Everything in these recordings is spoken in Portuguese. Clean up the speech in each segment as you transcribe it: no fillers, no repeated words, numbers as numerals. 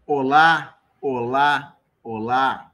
Olá, olá, olá.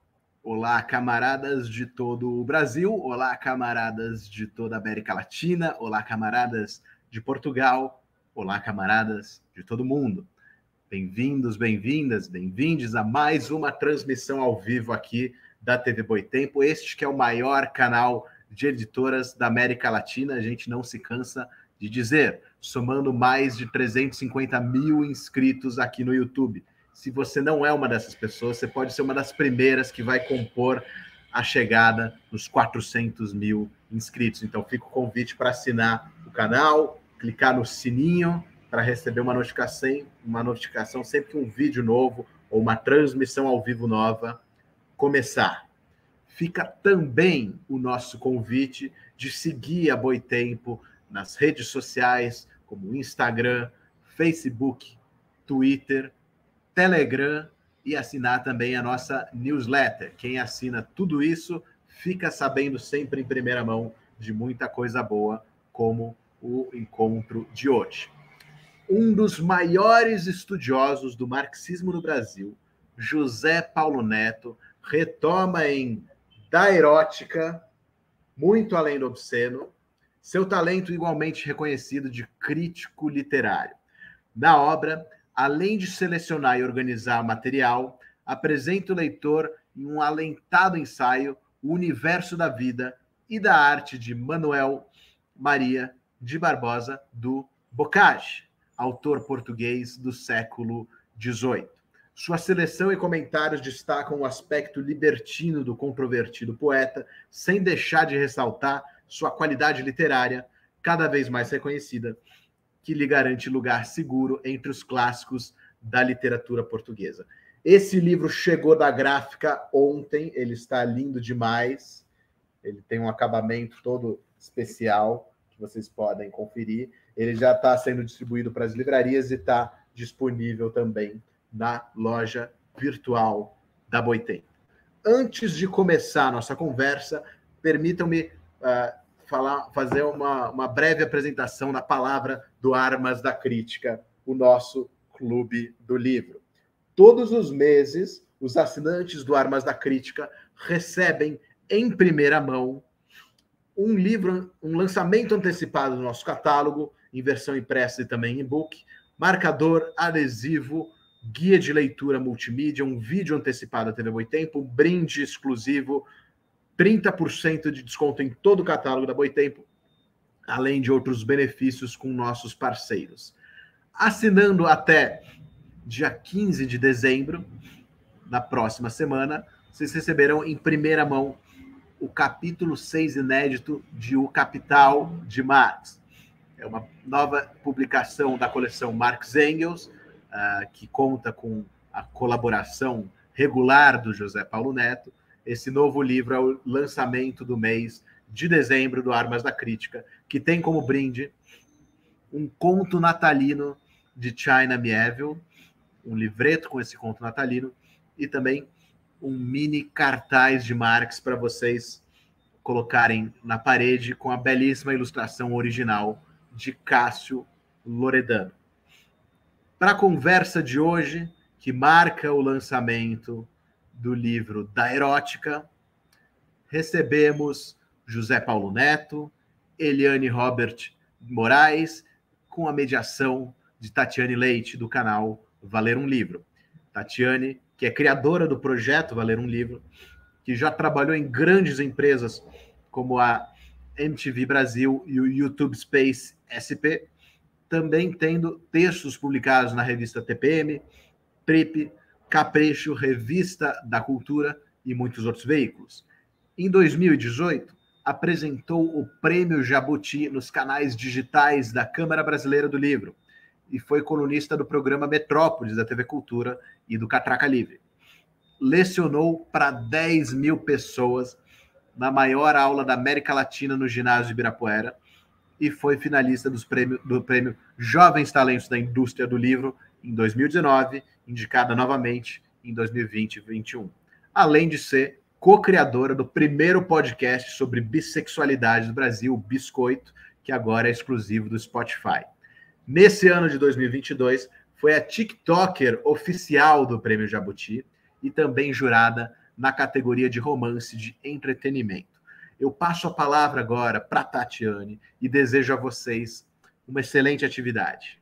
Olá, camaradas de todo o Brasil. Olá, camaradas de toda a América Latina. Olá, camaradas de Portugal. Olá, camaradas de todo mundo. Bem-vindos, bem-vindas, bem-vindes a mais uma transmissão ao vivo aqui da TV Boitempo. Este que é o maior canal de editoras da América Latina. A gente não se cansa de dizer, somando mais de 350 mil inscritos aqui no YouTube. Se você não é uma dessas pessoas, você pode ser uma das primeiras que vai compor a chegada dos 400 mil inscritos. Então, fica o convite para assinar o canal, clicar no sininho para receber uma notificação sempre que um vídeo novo ou uma transmissão ao vivo nova começar. Fica também o nosso convite de seguir a Boitempo nas redes sociais, como Instagram, Facebook, Twitter, Telegram e assinar também a nossa newsletter. Quem assina tudo isso fica sabendo sempre em primeira mão de muita coisa boa, como o encontro de hoje. Um dos maiores estudiosos do marxismo no Brasil, José Paulo Neto, retoma em Da Erótica, muito além do obsceno, seu talento igualmente reconhecido de crítico literário. Na obra, além de selecionar e organizar material, apresenta o leitor em um alentado ensaio o universo da vida e da arte de Manuel Maria de Barbosa do Bocage, autor português do século XVIII. Sua seleção e comentários destacam o aspecto libertino do controvertido poeta, sem deixar de ressaltar sua qualidade literária, cada vez mais reconhecida, que lhe garante lugar seguro entre os clássicos da literatura portuguesa. Esse livro chegou da gráfica ontem, ele está lindo demais, ele tem um acabamento todo especial, que vocês podem conferir. Ele já está sendo distribuído para as livrarias e está disponível também na loja virtual da Boitempo. Antes de começar a nossa conversa, permitam-me fazer uma breve apresentação da palavra do Armas da Crítica, o nosso clube do livro. Todos os meses, os assinantes do Armas da Crítica recebem em primeira mão um livro, um lançamento antecipado do nosso catálogo, em versão impressa e também em e-book, marcador, adesivo, guia de leitura multimídia, um vídeo antecipado da TV Boitempo, um brinde exclusivo, 30% de desconto em todo o catálogo da Boitempo, além de outros benefícios com nossos parceiros. Assinando até dia 15 de dezembro, na próxima semana, vocês receberão em primeira mão o capítulo 6 inédito de O Capital de Marx. É uma nova publicação da coleção Marx Engels, que conta com a colaboração regular do José Paulo Neto. Esse novo livro é o lançamento do mês de dezembro do Armas da Crítica, que tem como brinde um conto natalino de China Miéville, um livreto com esse conto natalino, e também um mini cartaz de Marx para vocês colocarem na parede com a belíssima ilustração original de Cássio Loredano. Para a conversa de hoje, que marca o lançamento do livro Da Erótica, recebemos José Paulo Neto, Eliane Robert Moraes, com a mediação de Tatiane Leite, do canal Valer um Livro. Tatiane, que é criadora do projeto Valer um Livro, que já trabalhou em grandes empresas como a MTV Brasil e o YouTube Space SP, também tendo textos publicados na revista TPM, Trip, Capricho, Revista da Cultura e muitos outros veículos. Em 2018, apresentou o Prêmio Jabuti nos canais digitais da Câmara Brasileira do Livro e foi colunista do programa Metrópolis da TV Cultura e do Catraca Livre. Lecionou para 10 mil pessoas na maior aula da América Latina no ginásio de Ibirapuera e foi finalista do prêmio Jovens Talentos da Indústria do Livro em 2019, indicada novamente em 2020 e 2021. Além de ser co-criadora do primeiro podcast sobre bissexualidade do Brasil, o Biscoito, que agora é exclusivo do Spotify. Nesse ano de 2022, foi a TikToker oficial do Prêmio Jabuti e também jurada na categoria de romance de entretenimento. Eu passo a palavra agora para a Tatiane e desejo a vocês uma excelente atividade.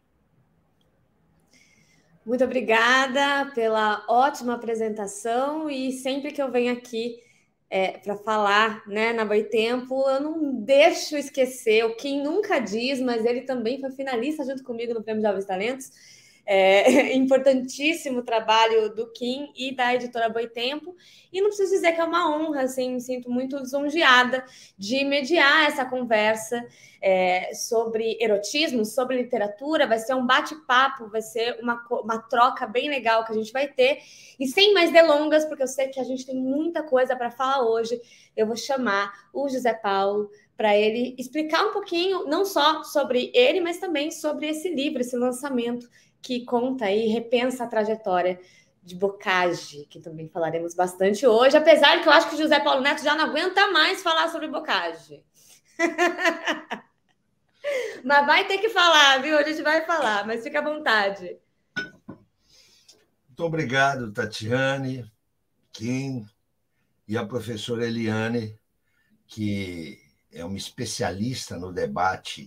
Muito obrigada pela ótima apresentação e sempre que eu venho aqui para falar, né, na Boitempo, eu não deixo esquecer o Quem Nunca Diz, mas ele também foi finalista junto comigo no Prêmio Jovens Talentos. Importantíssimo trabalho do Kim e da editora Boitempo, e não preciso dizer que é uma honra, assim, me sinto muito lisonjeada de mediar essa conversa sobre erotismo, sobre literatura. Vai ser um bate-papo, vai ser uma troca bem legal que a gente vai ter, e sem mais delongas, porque eu sei que a gente tem muita coisa para falar hoje, eu vou chamar o José Paulo para ele explicar um pouquinho, não só sobre ele, mas também sobre esse livro, esse lançamento que conta e repensa a trajetória de Bocage, que também falaremos bastante hoje, apesar de que eu acho que o José Paulo Neto já não aguenta mais falar sobre Bocage. Mas vai ter que falar, viu? A gente vai falar, mas fica à vontade. Muito obrigado, Tatiane, Kim e a professora Eliane, que é uma especialista no debate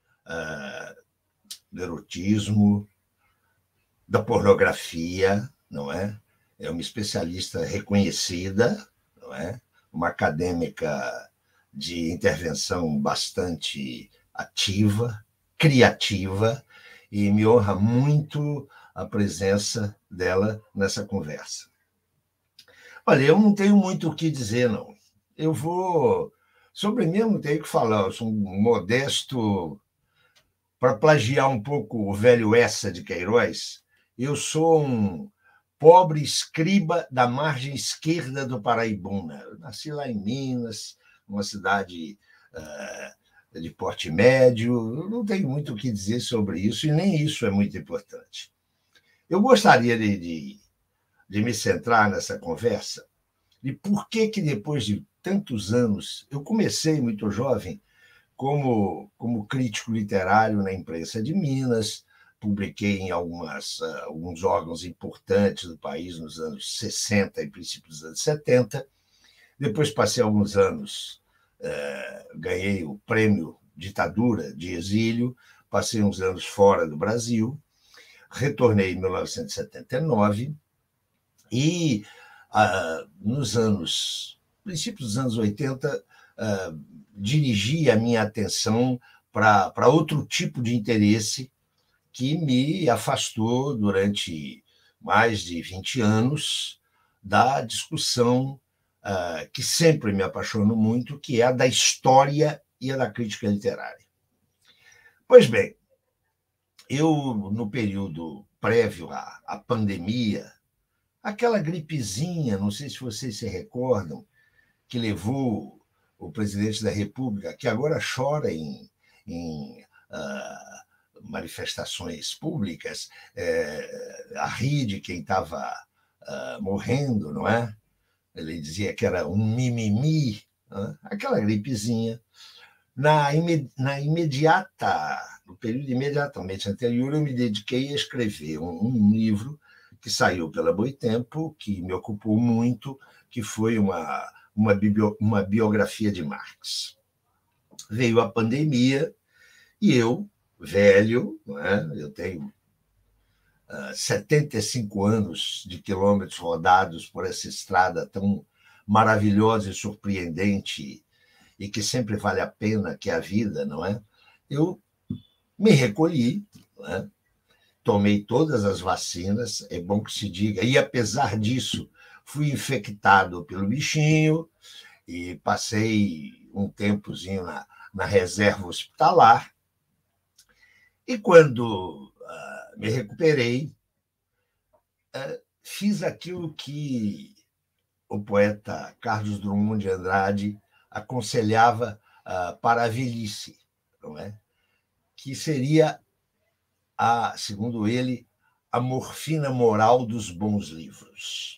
do erotismo, da pornografia, não é? É uma especialista reconhecida, não é? Uma acadêmica de intervenção bastante ativa, criativa, e me honra muito a presença dela nessa conversa. Olha, eu não tenho muito o que dizer, não. Eu vou... Sobre mim, eu não tenho o que falar. Eu sou um modesto... Para plagiar um pouco o velho Essa de Queiroz, eu sou um pobre escriba da margem esquerda do Paraibuna. Eu nasci lá em Minas, uma cidade de porte médio. Eu não tenho muito o que dizer sobre isso, e nem isso é muito importante. Eu gostaria de me centrar nessa conversa de por que depois de tantos anos, eu comecei muito jovem como crítico literário na imprensa de Minas, publiquei em alguns órgãos importantes do país nos anos 60 e princípios dos anos 70. Depois passei alguns anos, ganhei o prêmio Ditadura de Exílio, passei uns anos fora do Brasil, retornei em 1979 e, nos princípios dos anos 80, dirigi a minha atenção para outro tipo de interesse que me afastou durante mais de 20 anos da discussão que sempre me apaixonou muito, que é a da história e a da crítica literária. Pois bem, eu, no período prévio à pandemia, aquela gripezinha, não sei se vocês se recordam, que levou o presidente da República, que agora chora em manifestações públicas, a rir de quem estava morrendo, não é? Ele dizia que era um mimimi, aquela gripezinha. No período imediatamente anterior, eu me dediquei a escrever um livro que saiu pela Boitempo, que me ocupou muito, que foi uma biografia de Marx. Veio a pandemia e eu, velho, não é? Eu tenho 75 anos de quilômetros rodados por essa estrada tão maravilhosa e surpreendente e que sempre vale a pena, que é a vida, não é? Eu me recolhi, não é? Tomei todas as vacinas, é bom que se diga, e apesar disso, fui infectado pelo bichinho e passei um tempozinho na reserva hospitalar. E quando me recuperei, fiz aquilo que o poeta Carlos Drummond de Andrade aconselhava para a velhice, não é? Que seria, segundo ele, a morfina moral dos bons livros.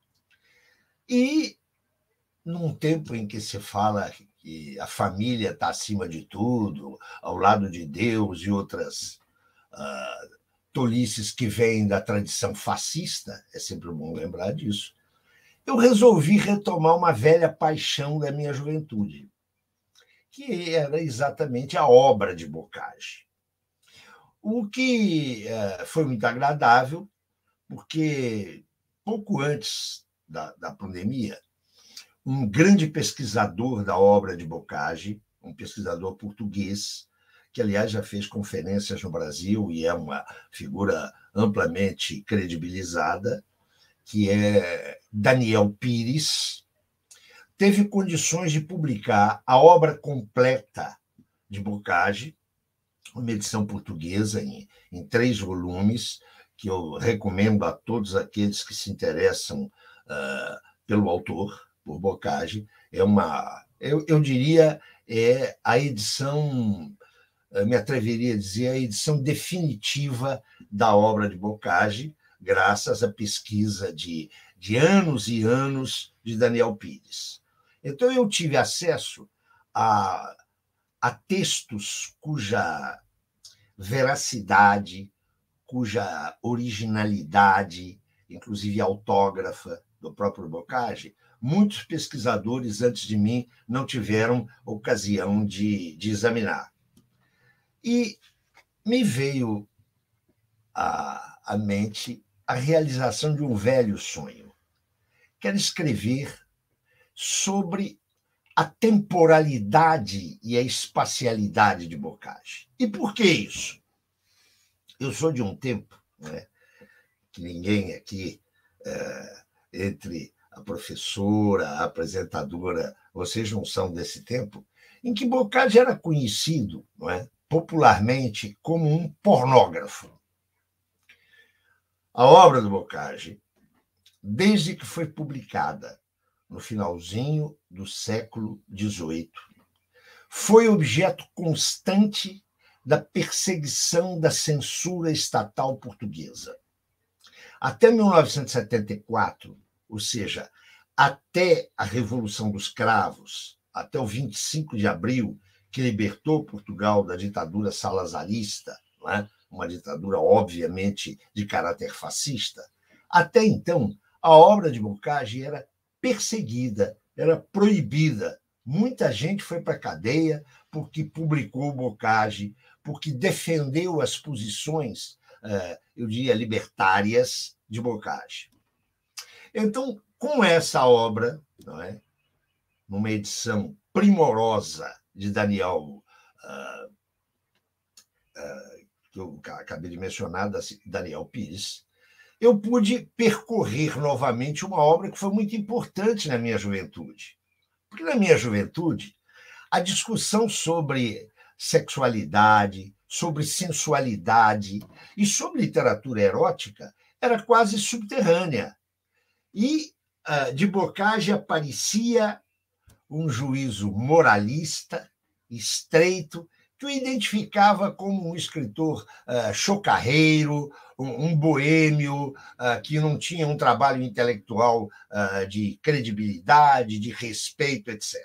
E, num tempo em que se fala que a família está acima de tudo, ao lado de Deus e outras tolices que vêm da tradição fascista, é sempre bom lembrar disso, eu resolvi retomar uma velha paixão da minha juventude, que era exatamente a obra de Boccagi. O que foi muito agradável, porque pouco antes da pandemia, um grande pesquisador da obra de Boccagi, um pesquisador português, que, aliás, já fez conferências no Brasil e é uma figura amplamente credibilizada, que é Daniel Pires, teve condições de publicar a obra completa de Boccagi, uma edição portuguesa em 3 volumes, que eu recomendo a todos aqueles que se interessam pelo autor, por Boccagi. É uma, eu diria, é a edição, me atreveria a dizer, a edição definitiva da obra de Boccagi, graças à pesquisa de anos e anos de Daniel Pires. Então, eu tive acesso a textos cuja veracidade, cuja originalidade, inclusive autógrafa do próprio Boccagi, muitos pesquisadores antes de mim não tiveram ocasião de examinar. E me veio à mente a realização de um velho sonho. Quero escrever sobre a temporalidade e a espacialidade de Boccagi. E por que isso? Eu sou de um tempo, né, que ninguém aqui, entre a professora, a apresentadora, vocês não são desse tempo, em que Boccagi era conhecido, não é, popularmente como um pornógrafo. A obra do Boccagi, desde que foi publicada no finalzinho do século XVIII, foi objeto constante da perseguição da censura estatal portuguesa. Até 1974, ou seja, até a Revolução dos Cravos, até o 25 de abril, que libertou Portugal da ditadura salazarista, não é? Uma ditadura, obviamente, de caráter fascista, até então, a obra de Boccagi era perseguida, era proibida. Muita gente foi para a cadeia porque publicou Boccagi, porque defendeu as posições, eu diria, libertárias de Boccagi. Então, com essa obra, não é, numa edição primorosa de Daniel, que eu acabei de mencionar, Daniel Pires, eu pude percorrer novamente uma obra que foi muito importante na minha juventude. Porque na minha juventude, a discussão sobre sexualidade, sobre sensualidade e sobre literatura erótica era quase subterrânea. E de Boccagi aparecia um juízo moralista, estreito, que o identificava como um escritor chocarreiro, um boêmio, que não tinha um trabalho intelectual de credibilidade, de respeito, etc.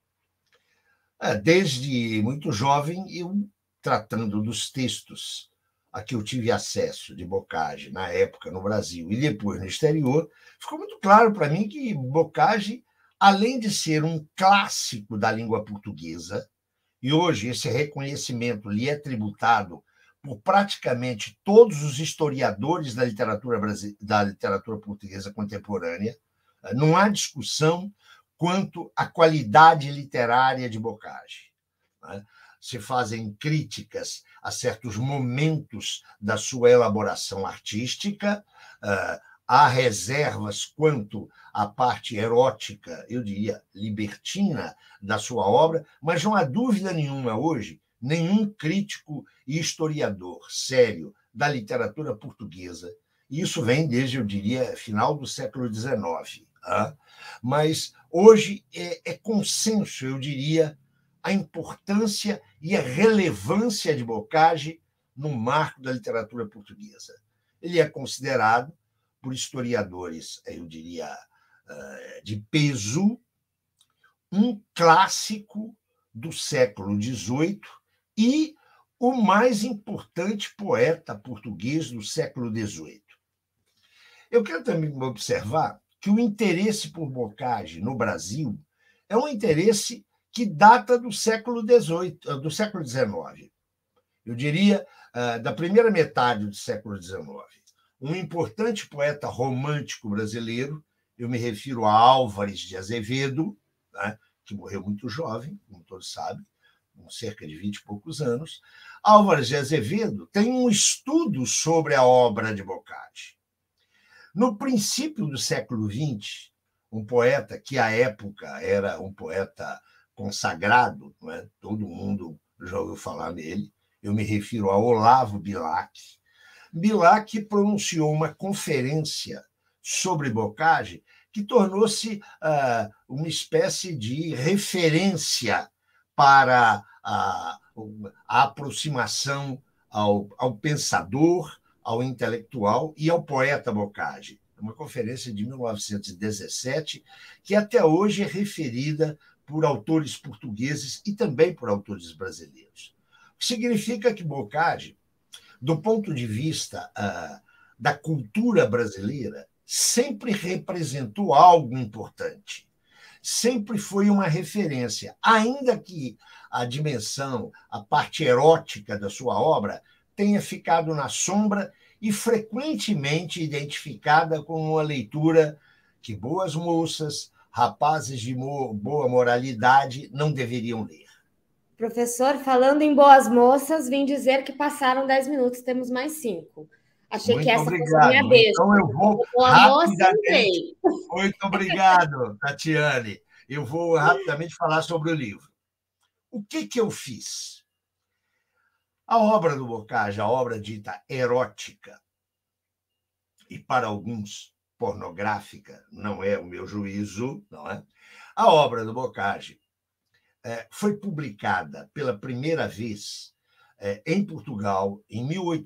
Desde muito jovem, eu, tratando dos textos a que eu tive acesso de Boccagi, na época no Brasil e depois no exterior, ficou muito claro para mim que Boccagi, além de ser um clássico da língua portuguesa, e hoje esse reconhecimento lhe é tributado por praticamente todos os historiadores da literatura portuguesa contemporânea, não há discussão quanto à qualidade literária de Boccagi. Se fazem críticas a certos momentos da sua elaboração artística, há reservas quanto à parte erótica, eu diria, libertina da sua obra, mas não há dúvida nenhuma hoje, nenhum crítico e historiador sério da literatura portuguesa, e isso vem desde, eu diria, final do século XIX, mas hoje é consenso, eu diria, a importância e a relevância de Boccagi no marco da literatura portuguesa. Ele é considerado, por historiadores, eu diria, de peso, um clássico do século XVIII e o mais importante poeta português do século XVIII. Eu quero também observar que o interesse por Bocage no Brasil é um interesse que data do século XIX, do século XIX. Eu diria, da primeira metade do século XIX. Um importante poeta romântico brasileiro, eu me refiro a Álvares de Azevedo, né, que morreu muito jovem, como todos sabem, com cerca de 20 e poucos anos. Álvares de Azevedo tem um estudo sobre a obra de Bocage. No princípio do século XX, um poeta que, à época, era um poeta consagrado, não é? Todo mundo já ouviu falar nele, eu me refiro a Olavo Bilac. Bilac pronunciou uma conferência sobre Bocage que tornou-se uma espécie de referência para a aproximação ao pensador, ao intelectual e ao poeta Bocage. Uma conferência de 1917, que até hoje é referida por autores portugueses e também por autores brasileiros. O que significa que Bocage, do ponto de vista da cultura brasileira, sempre representou algo importante. Sempre foi uma referência, ainda que a dimensão, a parte erótica da sua obra tenha ficado na sombra e frequentemente identificada como uma leitura que boas moças, rapazes de boa moralidade não deveriam ler. Professor, falando em boas moças, vim dizer que passaram 10 minutos, temos mais 5. Achei Muito que essa obrigado. fosse a minha deixa. Então eu vou rapidamente. Muito obrigado, Tatiane. Eu vou rapidamente falar sobre o livro. O que eu fiz? A obra do Bocage, a obra dita erótica, e para alguns pornográfica, não é o meu juízo, não é? A obra do Bocage foi publicada pela primeira vez em Portugal, em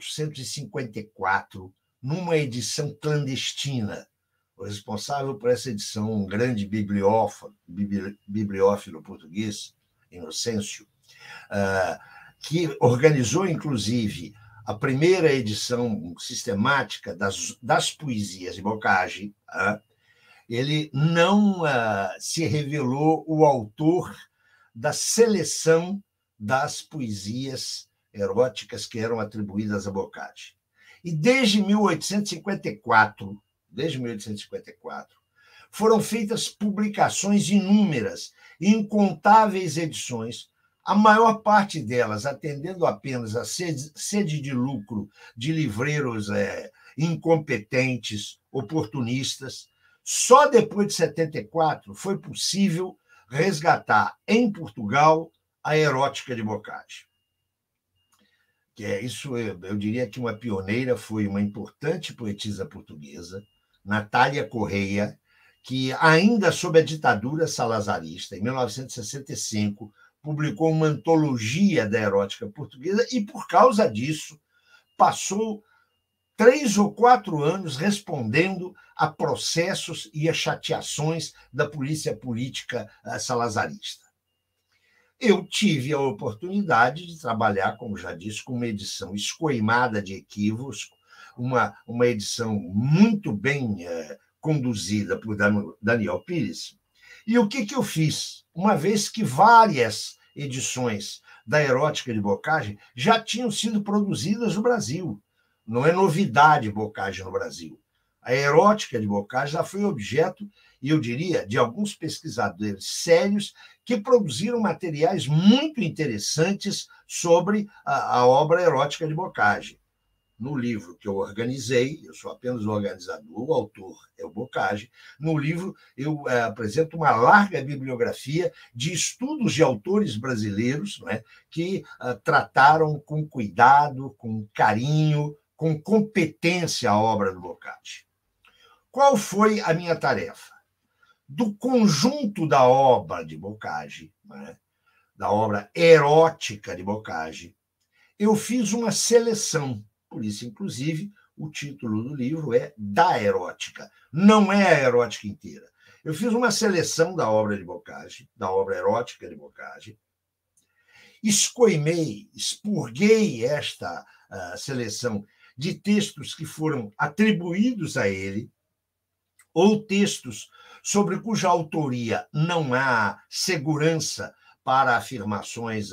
1854, numa edição clandestina. O responsável por essa edição, um grande bibliófilo português, Inocêncio, que organizou, inclusive, a primeira edição sistemática das poesias de Bocage. Ele não se revelou o autor da seleção das poesias eróticas que eram atribuídas a Bocage. E desde 1854, foram feitas publicações inúmeras, incontáveis edições, a maior parte delas atendendo apenas à sede de lucro de livreiros incompetentes, oportunistas. Só depois de 74 foi possível resgatar em Portugal a erótica de Bocage. Isso, eu diria que uma pioneira foi uma importante poetisa portuguesa, Natália Correia, que, ainda sob a ditadura salazarista, em 1965, publicou uma antologia da erótica portuguesa e, por causa disso, passou 3 ou 4 anos respondendo a processos e a chateações da polícia política salazarista. Eu tive a oportunidade de trabalhar, como já disse, com uma edição escoimada de equívocos, uma edição muito bem conduzida por Daniel Pires. E o que eu fiz? Uma vez que várias edições da erótica de Bocage já tinham sido produzidas no Brasil. Não é novidade Bocage no Brasil. A erótica de Bocage já foi objeto, e eu diria, de alguns pesquisadores sérios que produziram materiais muito interessantes sobre a obra erótica de Bocage. No livro que eu organizei, eu sou apenas o organizador, o autor é o Bocage, no livro eu apresento uma larga bibliografia de estudos de autores brasileiros, não é, que trataram com cuidado, com carinho, com competência a obra do Bocage. Qual foi a minha tarefa? Do conjunto da obra de Bocage, né, da obra erótica de Bocage, eu fiz uma seleção. Por isso, inclusive, o título do livro é Da Erótica. Não é a erótica inteira. Eu fiz uma seleção da obra de Bocage, da obra erótica de Bocage, expurguei esta seleção de textos que foram atribuídos a ele, ou textos sobre cuja autoria não há segurança para afirmações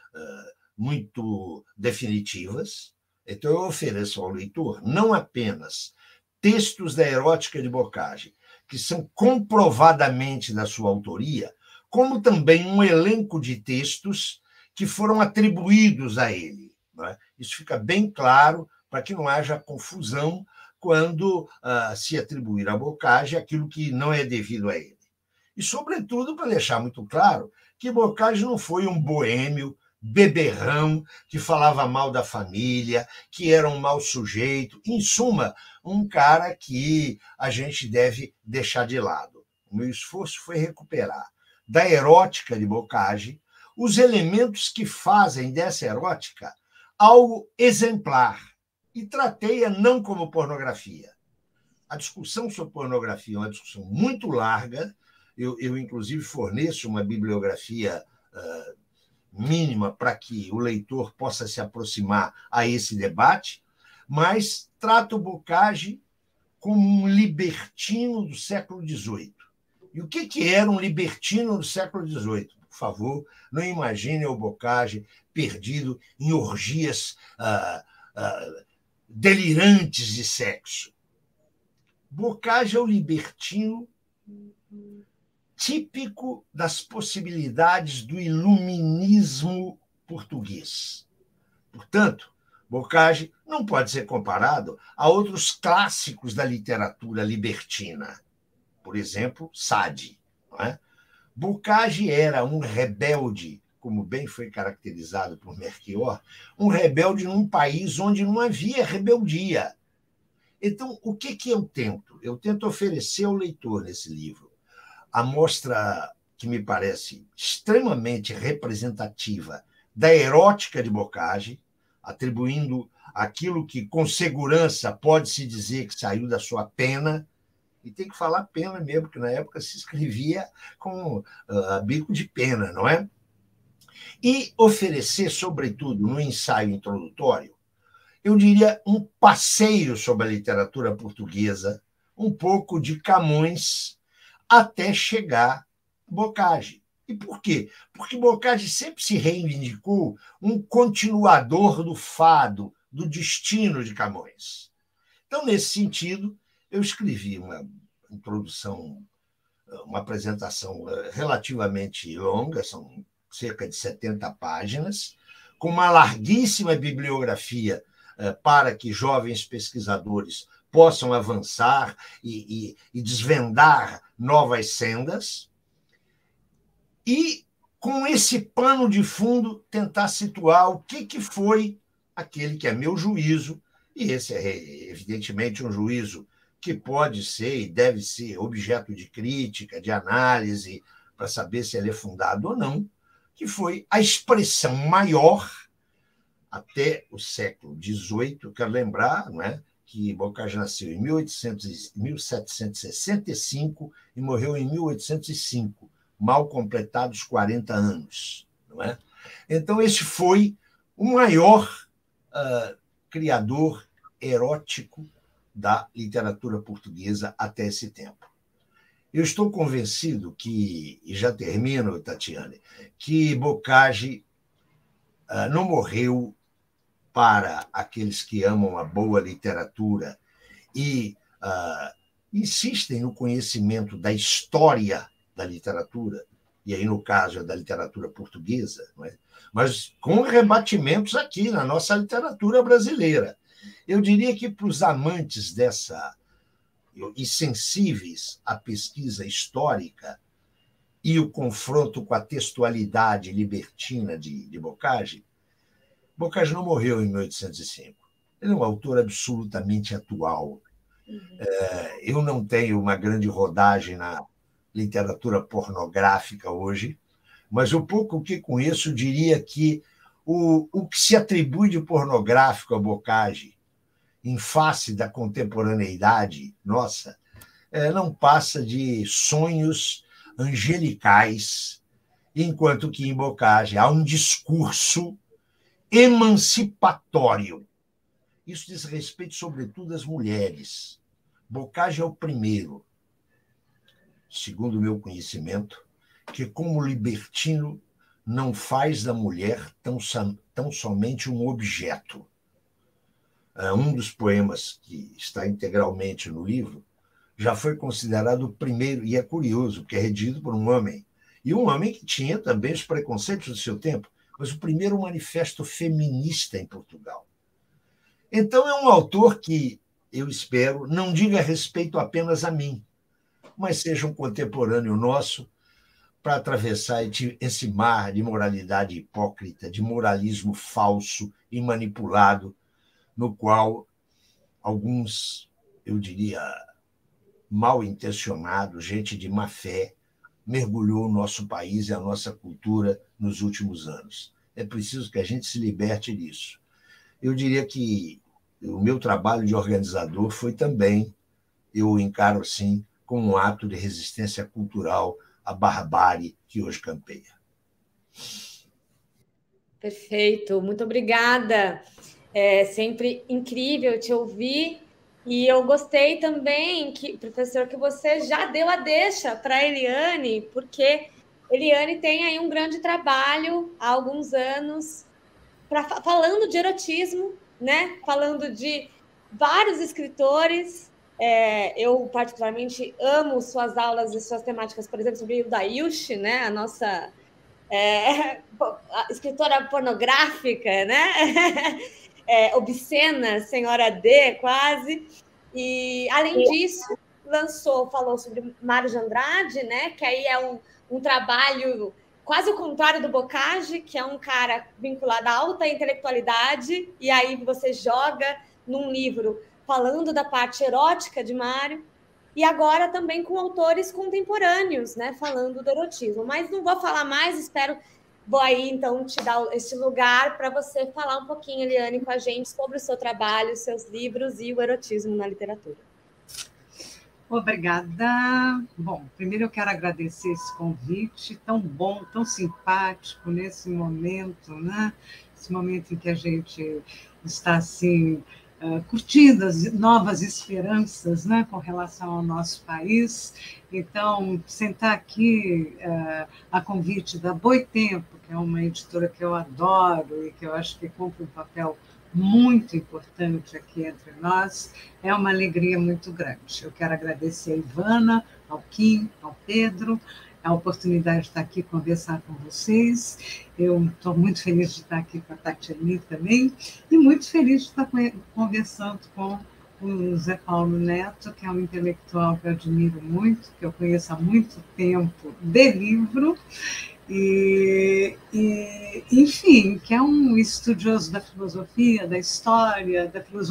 muito definitivas. Então, eu ofereço ao leitor não apenas textos da erótica de Boccagi, que são comprovadamente da sua autoria, como também um elenco de textos que foram atribuídos a ele. Não é? Isso fica bem claro para que não haja confusão quando se atribuir a Boccagi aquilo que não é devido a ele. E, sobretudo, para deixar muito claro que Boccagi não foi um boêmio, beberrão, que falava mal da família, que era um mau sujeito. Em suma, um cara que a gente deve deixar de lado. O meu esforço foi recuperar da erótica de Boccagi os elementos que fazem dessa erótica algo exemplar, e tratei-a não como pornografia. A discussão sobre pornografia é uma discussão muito larga. Eu inclusive, forneço uma bibliografia mínima para que o leitor possa se aproximar a esse debate, mas trato o Boccagi como um libertino do século XVIII. E o que era um libertino do século XVIII? Por favor, não imagine o Boccagi perdido em orgias delirantes de sexo. Boccagi é o libertino típico das possibilidades do iluminismo português. Portanto, Boccagi não pode ser comparado a outros clássicos da literatura libertina. Por exemplo, Sade. Não é? Boccagi era um rebelde, como bem foi caracterizado por Melchior, um rebelde num país onde não havia rebeldia. Então, o que eu tento? Eu tento oferecer ao leitor, nesse livro, a mostra que me parece extremamente representativa da erótica de Boccagi, atribuindo aquilo que, com segurança, pode-se dizer que saiu da sua pena, e tem que falar pena mesmo, porque na época se escrevia com bico de pena, não é? E oferecer, sobretudo, no ensaio introdutório, eu diria um passeio sobre a literatura portuguesa, um pouco de Camões, até chegar a Boccagi. E por quê? Porque Boccagi sempre se reivindicou um continuador do fado, do destino de Camões. Então, nesse sentido, eu escrevi uma introdução, uma apresentação relativamente longa, são cerca de 70 páginas, com uma larguíssima bibliografia para que jovens pesquisadores possam avançar e desvendar novas sendas, e, com esse pano de fundo, tentar situar o que foi aquele que é meu juízo, e esse é, evidentemente, um juízo que pode ser e deve ser objeto de crítica, de análise, para saber se ele é fundado ou não, que foi a expressão maior até o século XVIII. Quero lembrar, não é, que Boccagi nasceu em 1765 e morreu em 1805, mal completados 40 anos. Não é? Então, esse foi o maior criador erótico da literatura portuguesa até esse tempo. Eu estou convencido que, e já termino, Tatiane, que Boccagi não morreu para aqueles que amam a boa literatura e insistem no conhecimento da história da literatura, e aí, no caso, é da literatura portuguesa, não é? Mas com rebatimentos aqui na nossa literatura brasileira. Eu diria que, para os amantes dessa e sensíveis à pesquisa histórica e o confronto com a textualidade libertina de Boccagi, Boccagi não morreu em 1805. Ele é um autor absolutamente atual. Eu não tenho uma grande rodagem na literatura pornográfica hoje, mas o pouco que conheço diria que o que se atribui de pornográfico a Boccagi, em face da contemporaneidade nossa, não passa de sonhos angelicais enquanto que em Bocage há um discurso emancipatório. Isso diz respeito, sobretudo, às mulheres. Bocage é o primeiro, segundo o meu conhecimento, que, como libertino, não faz da mulher tão somente um objeto. Um dos poemas que está integralmente no livro já foi considerado o primeiro, e é curioso, porque é redigido por um homem, e um homem que tinha também os preconceitos do seu tempo, mas o primeiro manifesto feminista em Portugal. Então, é um autor que, eu espero, não diga respeito apenas a mim, mas seja um contemporâneo nosso para atravessar esse mar de moralidade hipócrita, de moralismo falso e manipulado, no qual alguns, eu diria, mal intencionados, gente de má fé, mergulhou o nosso país e a nossa cultura nos últimos anos. É preciso que a gente se liberte disso. Eu diria que o meu trabalho de organizador foi também, eu encaro assim, como um ato de resistência cultural à barbárie que hoje campeia. Perfeito, muito obrigada. É sempre incrível te ouvir. E eu gostei também, professor, que você já deu a deixa para a Eliane, porque Eliane tem aí um grande trabalho há alguns anos falando de erotismo, né? Falando de vários escritores. Eu, particularmente, amo suas aulas e suas temáticas, por exemplo, sobre Hilda Ilch, né? A nossa a escritora pornográfica, né? Obscena, senhora D, quase. E, além disso, falou sobre Mário de Andrade, né? Que aí é um trabalho quase o contrário do Bocage, que é um cara vinculado à alta intelectualidade, e aí você joga num livro falando da parte erótica de Mário, e agora também com autores contemporâneos, né, falando do erotismo. Mas não vou falar mais, vou aí então te dar esse lugar para você falar um pouquinho, Eliane, com a gente sobre o seu trabalho, os seus livros e o erotismo na literatura. Obrigada. Bom, primeiro eu quero agradecer esse convite tão bom, tão simpático nesse momento, né? Esse momento em que a gente está assim curtindo as novas esperanças, né, com relação ao nosso país. Então, sentar aqui a convite da Boitempo, que é uma editora que eu adoro e que eu acho que cumpre um papel muito importante aqui entre nós, é uma alegria muito grande. Eu quero agradecer a Ivana, ao Kim, ao Pedro, a oportunidade de estar aqui conversar com vocês. Eu estou muito feliz de estar aqui com a Tatiane também, e muito feliz de estar conversando com o Zé Paulo Neto, que é um intelectual que eu admiro muito, que eu conheço há muito tempo de livro, enfim, que é um estudioso da filosofia da história,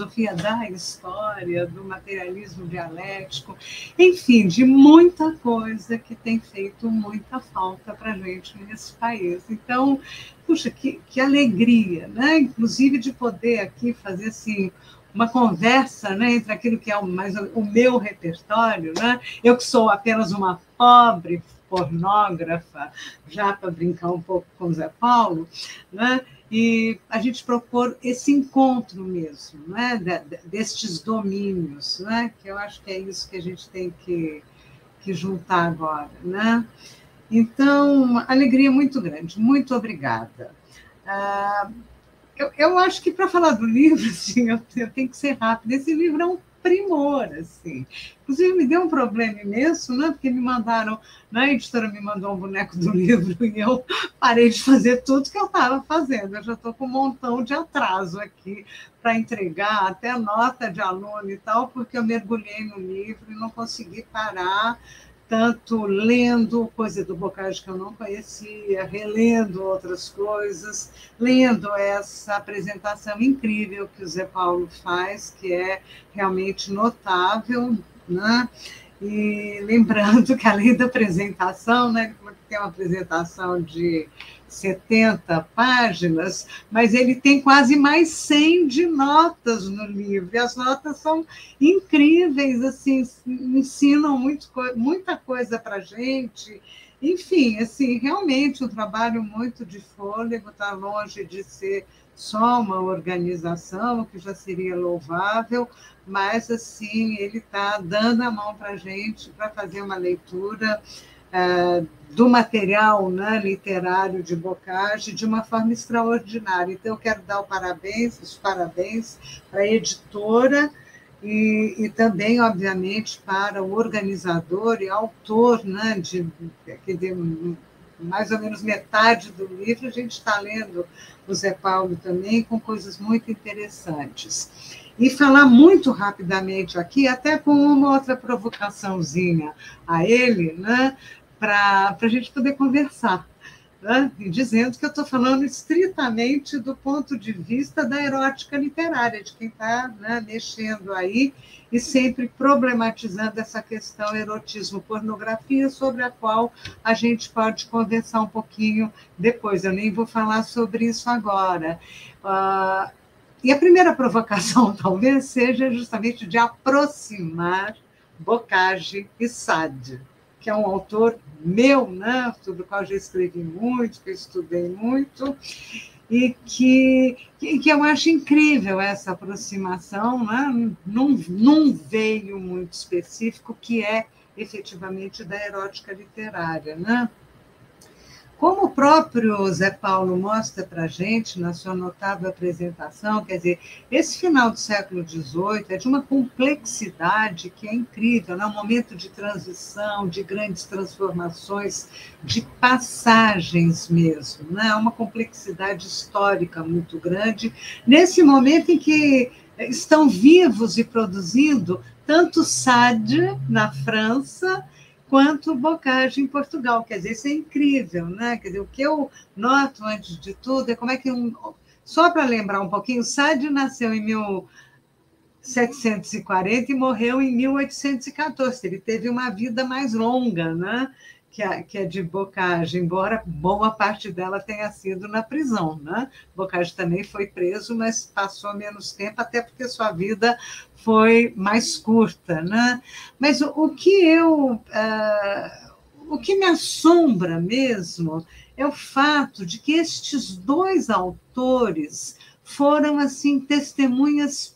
do materialismo dialético, enfim, de muita coisa que tem feito muita falta para a gente nesse país. Então, puxa, que alegria, né? Inclusive de poder aqui fazer assim uma conversa, né, entre aquilo que é o meu repertório, né? Eu que sou apenas uma pobre pornógrafa, já para brincar um pouco com o Zé Paulo, né? E a gente propor esse encontro mesmo, né? Destes domínios, né? Que eu acho que é isso que a gente tem que juntar agora, né? Então, alegria muito grande, muito obrigada. Eu acho que, para falar do livro, assim, eu tenho que ser rápida. Esse livro é um primor, assim. Inclusive, me deu um problema imenso, né? Porque me mandaram, né? A editora me mandou um boneco do livro e eu parei de fazer tudo que eu estava fazendo. Eu já estou com um montão de atraso aqui para entregar, até nota de aluno e tal, porque eu mergulhei no livro e não consegui parar, tanto lendo coisa do Bocage que eu não conhecia, relendo outras coisas, lendo essa apresentação incrível que o Zé Paulo faz, que é realmente notável, né? E lembrando que, além da apresentação, né, tem uma apresentação de 70 páginas, mas ele tem quase mais 100 de notas no livro, e as notas são incríveis, assim, ensinam muita coisa para a gente, Enfim, assim, realmente um trabalho muito de fôlego, está longe de ser só uma organização, que já seria louvável, mas assim ele está dando a mão para a gente para fazer uma leitura do material, né, literário de Bocage de uma forma extraordinária. Então, eu quero dar os parabéns para a editora e também, obviamente, para o organizador e autor, né, de mais ou menos metade do livro. A gente está lendo o Zé Paulo também, com coisas muito interessantes. E falar muito rapidamente aqui, até com uma outra provocaçãozinha a ele, né, para a gente poder conversar, né, e dizendo que eu estou falando estritamente do ponto de vista da erótica literária, de quem está, né, mexendo aí e sempre problematizando essa questão erotismo-pornografia, sobre a qual a gente pode conversar um pouquinho depois. Eu nem vou falar sobre isso agora. E a primeira provocação, talvez, seja justamente de aproximar Bocage e Sade, que é um autor meu, né, sobre o qual eu já escrevi muito, que eu estudei muito, e que eu acho incrível essa aproximação, né, num veio muito específico, que é efetivamente da erótica literária, né? Como o próprio Zé Paulo mostra para a gente na sua notável apresentação, quer dizer, esse final do século XVIII é de uma complexidade que é incrível, né? Um momento de transição, de grandes transformações, de passagens mesmo, né? Uma complexidade histórica muito grande, nesse momento em que estão vivos e produzindo tanto Sade na França, quanto Bocage em Portugal. Quer dizer, isso é incrível, né? Quer dizer, o que eu noto, antes de tudo, é como é que só para lembrar um pouquinho, Sade nasceu em 1740 e morreu em 1814. Ele teve uma vida mais longa, né, que a de Bocage, embora boa parte dela tenha sido na prisão, né? Bocage também foi preso, mas passou menos tempo, até porque sua vida foi mais curta, né? Mas o que me assombra mesmo é o fato de que estes dois autores foram assim testemunhas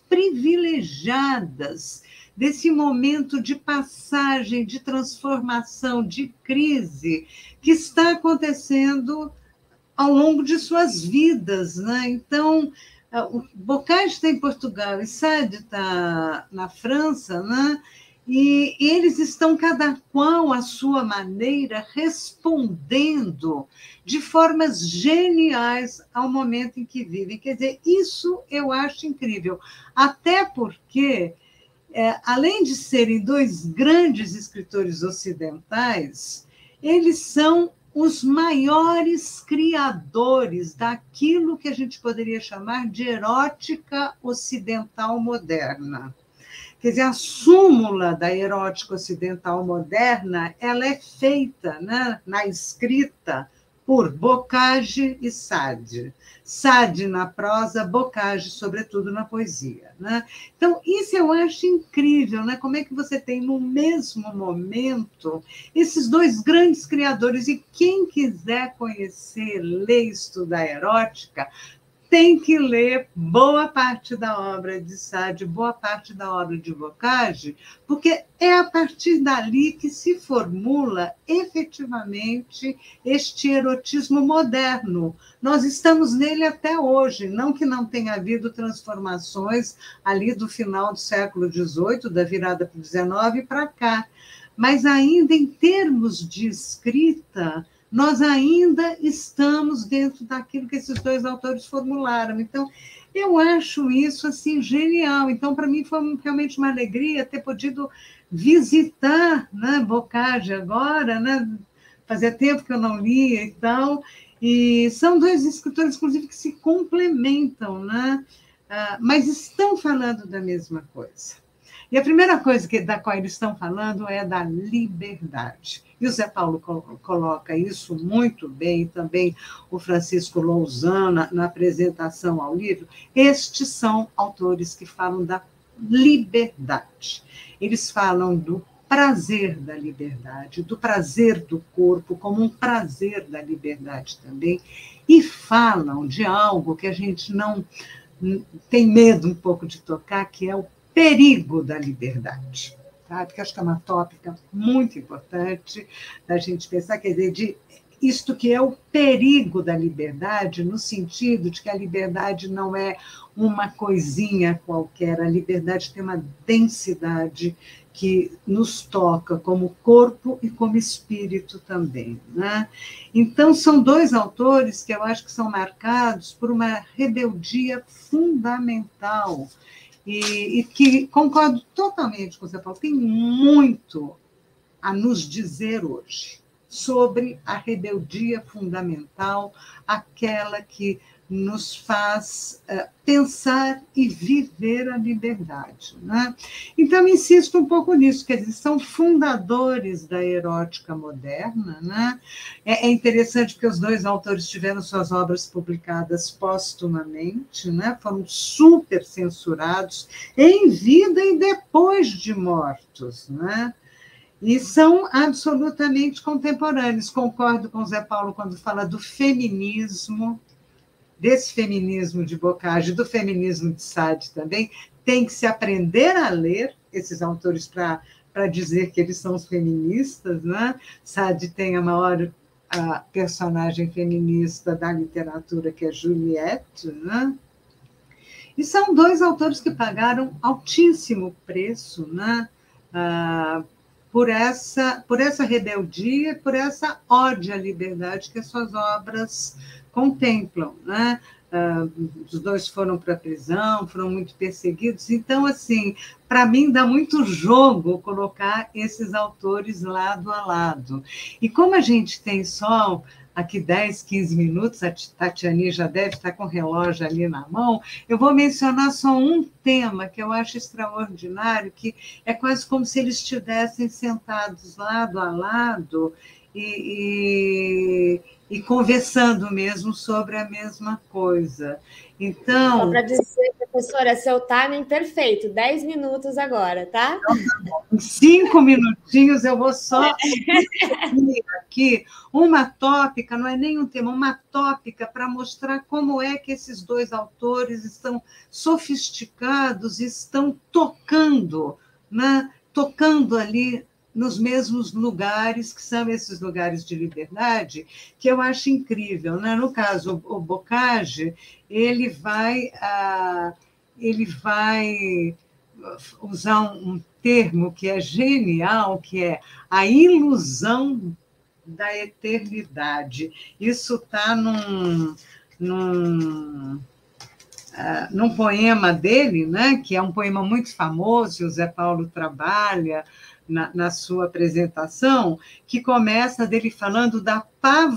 privilegiadas desse momento de passagem, de transformação, de crise que está acontecendo ao longo de suas vidas, né? Então, o Bocage está em Portugal e Sade está na França, né? E eles estão, cada qual à sua maneira, respondendo de formas geniais ao momento em que vivem. Quer dizer, isso eu acho incrível, até porque, além de serem dois grandes escritores ocidentais, eles são os maiores criadores daquilo que a gente poderia chamar de erótica ocidental moderna. Quer dizer, a súmula da erótica ocidental moderna, ela é feita, né, na escrita por Bocage e Sade. Sade na prosa, Bocage, sobretudo, na poesia, né? Então, isso eu acho incrível, né? Como é que você tem, no mesmo momento, esses dois grandes criadores, e quem quiser conhecer, ler, estudar erótica, tem que ler boa parte da obra de Sade, boa parte da obra de Bocage, porque é a partir dali que se formula efetivamente este erotismo moderno. Nós estamos nele até hoje, não que não tenha havido transformações ali do final do século XVIII, da virada para o XIX para cá, mas ainda em termos de escrita, nós ainda estamos dentro daquilo que esses dois autores formularam. Então, eu acho isso assim genial. Então, para mim, foi realmente uma alegria ter podido visitar, né, Bocage agora, né? Fazia tempo que eu não lia e tal. E são dois escritores, inclusive, que se complementam, né? Mas estão falando da mesma coisa. E a primeira coisa da qual eles estão falando é da liberdade. E o Zé Paulo coloca isso muito bem, e também o Francisco Lousana, na apresentação ao livro. Estes são autores que falam da liberdade. Eles falam do prazer da liberdade, do prazer do corpo como um prazer da liberdade também, e falam de algo que a gente não tem medo um pouco de tocar, que é o perigo da liberdade. Tá? Porque acho que é uma tópica muito importante da gente pensar, quer dizer, de isto que é o perigo da liberdade, no sentido de que a liberdade não é uma coisinha qualquer, a liberdade tem uma densidade que nos toca como corpo e como espírito também. Né? Então, são dois autores que eu acho que são marcados por uma rebeldia fundamental e que, concordo totalmente com o que você falou, tem muito a nos dizer hoje sobre a rebeldia fundamental, aquela que nos faz pensar e viver a liberdade. Né? Então, insisto um pouco nisso, quer dizer, são fundadores da erótica moderna. Né? É interessante porque os dois autores tiveram suas obras publicadas póstumamente, né? Foram super censurados em vida e depois de mortos, né? E são absolutamente contemporâneos. Concordo com o Zé Paulo quando fala do feminismo, desse feminismo de Bocage, do feminismo de Sade também. Tem que se aprender a ler esses autores para dizer que eles são os feministas. Né? Sade tem a maior personagem feminista da literatura, que é Juliette. Né? E são dois autores que pagaram altíssimo preço, né? Por essa rebeldia, por essa ode à liberdade que as suas obras contemplam. Né? Os dois foram para a prisão, foram muito perseguidos. Então, assim, para mim, dá muito jogo colocar esses autores lado a lado. E como a gente tem só aqui 10, 15 minutos, a Tatiane já deve estar com o relógio ali na mão, eu vou mencionar só um tema que eu acho extraordinário, que é quase como se eles estivessem sentados lado a lado e conversando mesmo sobre a mesma coisa. Então... Só para dizer, professora, seu timing perfeito, 10 minutos agora, tá? Em 5 minutinhos eu vou só aqui uma tópica, não é nem um tema, uma tópica para mostrar como é que esses dois autores estão sofisticados, estão tocando, né? Tocando ali nos mesmos lugares, que são esses lugares de liberdade, que eu acho incrível. Né? No caso, o Bocage, ele vai usar um termo que é genial, que é a ilusão da eternidade. Isso está num poema dele, né? Que é um poema muito famoso, o Zé Paulo trabalha na sua apresentação, que começa dele falando da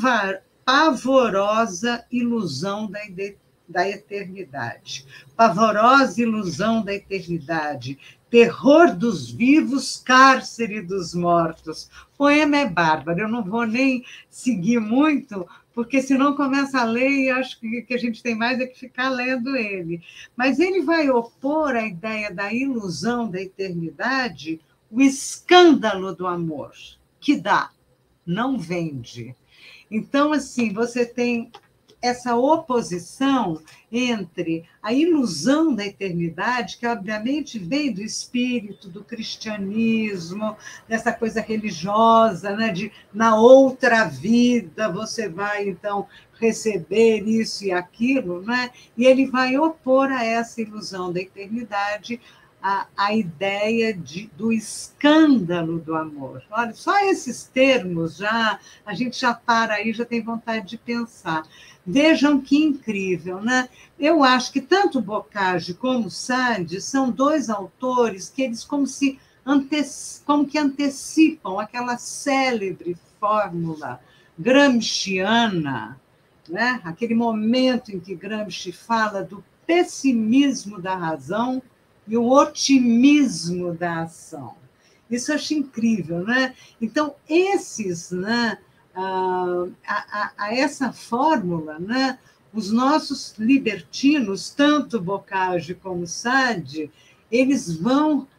pavorosa ilusão da eternidade. Pavorosa ilusão da eternidade, terror dos vivos, cárcere dos mortos. O poema é bárbaro, eu não vou nem seguir muito, porque senão começa a ler e acho que a gente tem mais é que ficar lendo ele. Mas ele vai opor a ideia da ilusão da eternidade, o escândalo do amor, que dá, não vende. Então, assim, você tem essa oposição entre a ilusão da eternidade, que obviamente vem do espírito, do cristianismo, dessa coisa religiosa, né? De na outra vida você vai, então, receber isso e aquilo, né? E ele vai opor a essa ilusão da eternidade a ideia do escândalo do amor. Olha, só esses termos, a gente já para aí, já tem vontade de pensar. Vejam que incrível, né? Eu acho que tanto Bocage como Sade são dois autores que eles como que antecipam aquela célebre fórmula gramsciana, né? Aquele momento em que Gramsci fala do pessimismo da razão e o otimismo da ação. Isso eu acho incrível, né? Então, esses, né, a essa fórmula, né, os nossos libertinos, tanto Bocage como Sade, eles vão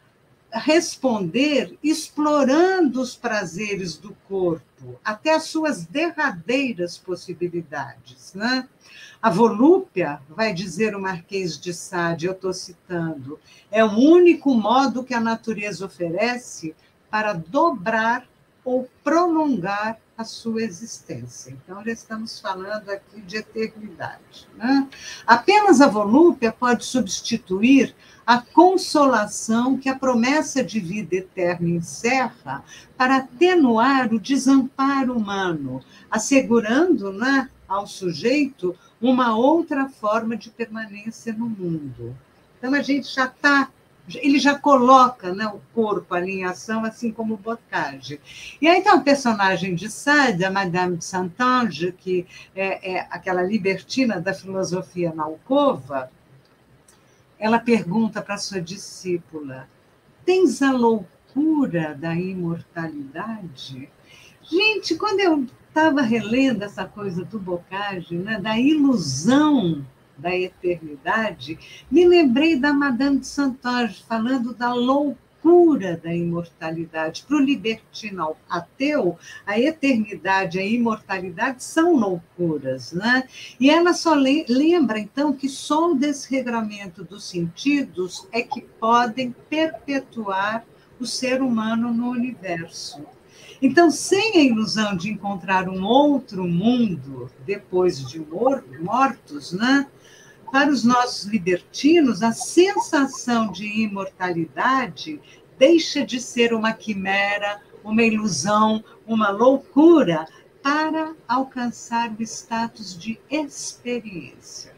responder explorando os prazeres do corpo, até as suas derradeiras possibilidades, né? A volúpia, vai dizer o Marquês de Sade, eu estou citando, é o único modo que a natureza oferece para dobrar ou prolongar a sua existência. Então, já estamos falando aqui de eternidade, né? Apenas a volúpia pode substituir a consolação que a promessa de vida eterna encerra para atenuar o desamparo humano, assegurando, né, ao sujeito uma outra forma de permanência no mundo. Então, a gente já está... Ele já coloca, né, o corpo ali em ação, assim como o Bocage. E aí tem um personagem de Sade, a Madame de Saint-Ange, que é aquela libertina da filosofia na alcova. Ela pergunta para sua discípula: tens a loucura da imortalidade? Gente, quando eu estava relendo essa coisa do Bocage, né, da ilusão da eternidade, me lembrei da Madame de Saint-Ange falando da loucura da imortalidade. Para o libertino ateu, a eternidade e a imortalidade são loucuras, né? E ela só lembra, então, que só o desregramento dos sentidos é que podem perpetuar o ser humano no universo. Então, sem a ilusão de encontrar um outro mundo depois de mortos, né? Para os nossos libertinos, a sensação de imortalidade deixa de ser uma quimera, uma ilusão, uma loucura, para alcançar o status de experiência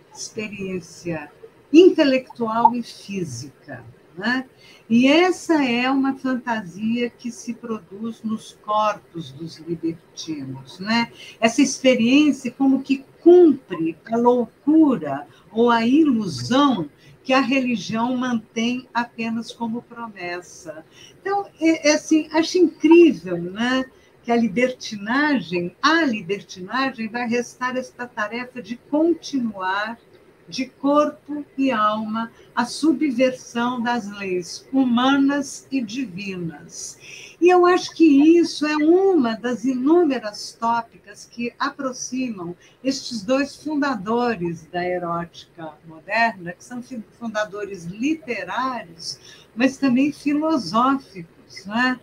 intelectual e física, né? E essa é uma fantasia que se produz nos corpos dos libertinos, né? Essa experiência como que cumpre a loucura ou a ilusão que a religião mantém apenas como promessa. Então, assim, acho incrível, né, que a libertinagem vai restar esta tarefa de continuar de corpo e alma a subversão das leis humanas e divinas. E eu acho que isso é uma das inúmeras tópicas que aproximam estes dois fundadores da erótica moderna, que são fundadores literários, mas também filosóficos, né?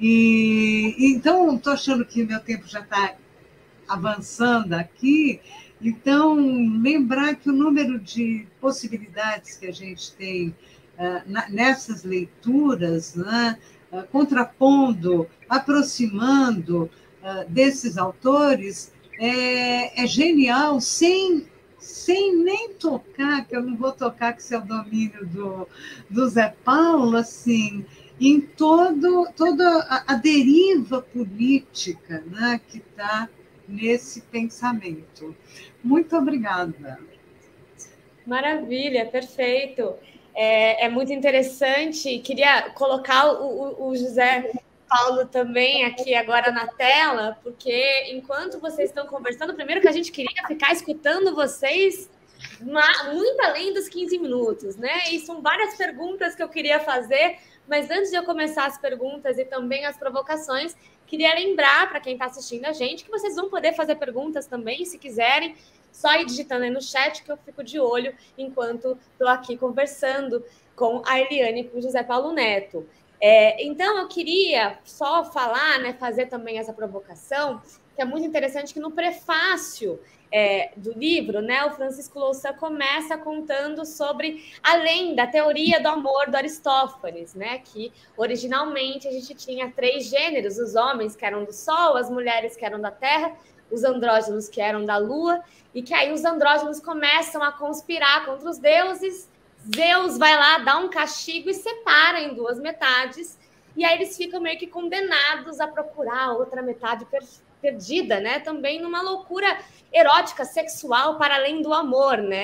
E então, estou achando que meu tempo já está avançando aqui. Então, lembrar que o número de possibilidades que a gente tem nessas leituras, né, contrapondo, aproximando desses autores, é genial, sem nem tocar, que eu não vou tocar, que isso é o domínio do Zé Paulo, assim, em toda a deriva política, né, que está nesse pensamento. Muito obrigada. Maravilha, perfeito. É muito interessante. Queria colocar o José Paulo também aqui agora na tela, porque enquanto vocês estão conversando, primeiro que a gente queria ficar escutando vocês muito além dos 15 minutos, né? E são várias perguntas que eu queria fazer, mas antes de eu começar as perguntas e também as provocações, queria lembrar para quem está assistindo a gente que vocês vão poder fazer perguntas também, se quiserem, só ir digitando aí no chat que eu fico de olho enquanto estou aqui conversando com a Eliane e com o José Paulo Neto. Então, eu queria só falar, né, fazer também essa provocação, que é muito interessante que no prefácio do livro, né, o Francisco Louçã começa contando sobre além da teoria do amor do Aristófanes, né, que originalmente a gente tinha 3 gêneros, os homens que eram do sol, as mulheres que eram da terra, os andrógenos que eram da lua, e que aí os andrógenos começam a conspirar contra os deuses, Zeus vai lá, dá um castigo e separa em 2 metades, e aí eles ficam meio que condenados a procurar a outra metade perdida, né? Também numa loucura erótica, sexual, para além do amor, né?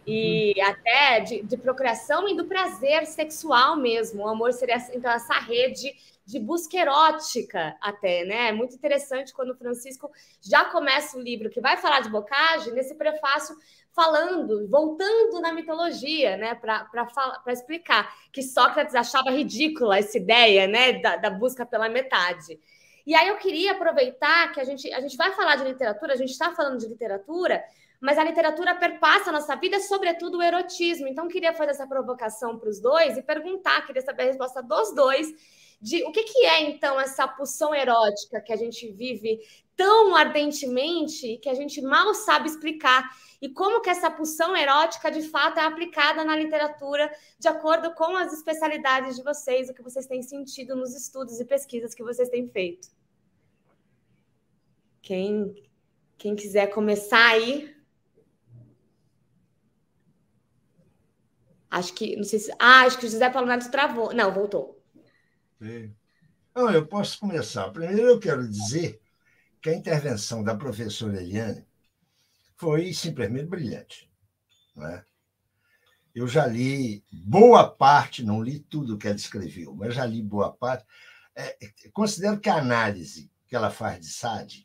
e até de procriação e do prazer sexual mesmo. O amor seria, então, essa rede de busca erótica até, né? É muito interessante quando o Francisco já começa o livro que vai falar de Bocage, nesse prefácio falando, voltando na mitologia, né? Para explicar que Sócrates achava ridícula essa ideia, né? Da busca pela metade. E aí eu queria aproveitar que a gente vai falar de literatura, a gente está falando de literatura, mas a literatura perpassa a nossa vida, sobretudo o erotismo. Então, queria fazer essa provocação para os dois e perguntar, queria saber a resposta dos dois, de o que é, então, essa pulsão erótica que a gente vive tão ardentemente e que a gente mal sabe explicar. E como que essa pulsão erótica, de fato, é aplicada na literatura, de acordo com as especialidades de vocês, o que vocês têm sentido nos estudos e pesquisas que vocês têm feito. Quem quiser começar aí... Acho que, não sei se... acho que o José Paulo Neto travou. Não, voltou. Não, eu posso começar. Primeiro, eu quero dizer que a intervenção da professora Eliane foi simplesmente brilhante. Não é? Eu já li boa parte, não li tudo que ela escreveu, mas já li boa parte. Considero que a análise que ela faz de Sade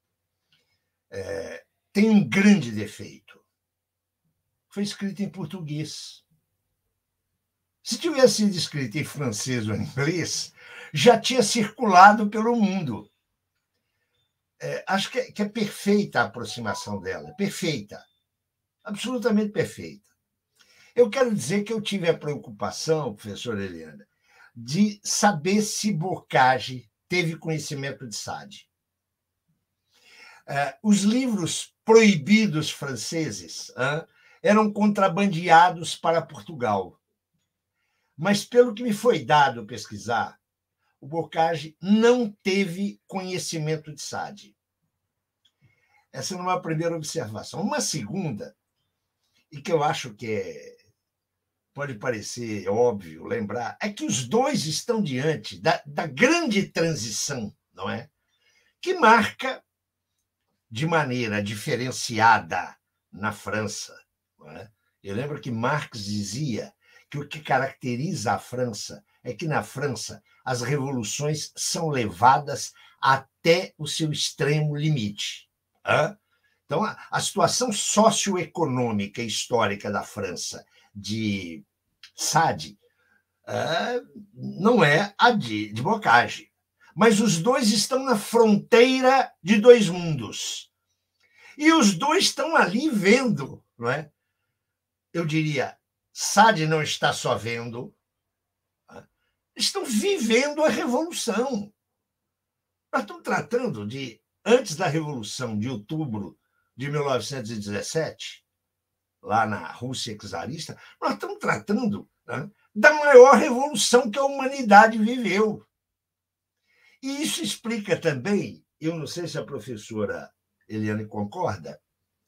tem um grande defeito. Foi escrita em português. Se tivesse sido escrito em francês ou em inglês, já tinha circulado pelo mundo. Acho que é perfeita a aproximação dela, perfeita, absolutamente perfeita. Eu quero dizer que eu tive a preocupação, professora Eliana, de saber se Bocage teve conhecimento de Sade. Os livros proibidos franceses eram contrabandeados para Portugal. Mas, pelo que me foi dado pesquisar, o Bocage não teve conhecimento de Sade. Essa é uma primeira observação. Uma segunda, e que eu acho que pode parecer óbvio lembrar, é que os dois estão diante da grande transição, não é? Que marca de maneira diferenciada na França. Não é? Eu lembro que Marx dizia que o que caracteriza a França é que, na França, as revoluções são levadas até o seu extremo limite. Então, a situação socioeconômica e histórica da França de Sade não é a de Bocage. Mas os dois estão na fronteira de dois mundos. E os dois estão ali vendo, não é? Eu diria, Sade não está só vendo, estão vivendo a Revolução. Nós estamos tratando de, antes da Revolução de outubro de 1917, lá na Rússia czarista, nós estamos tratando da maior revolução que a humanidade viveu. E isso explica também, eu não sei se a professora Eliane concorda,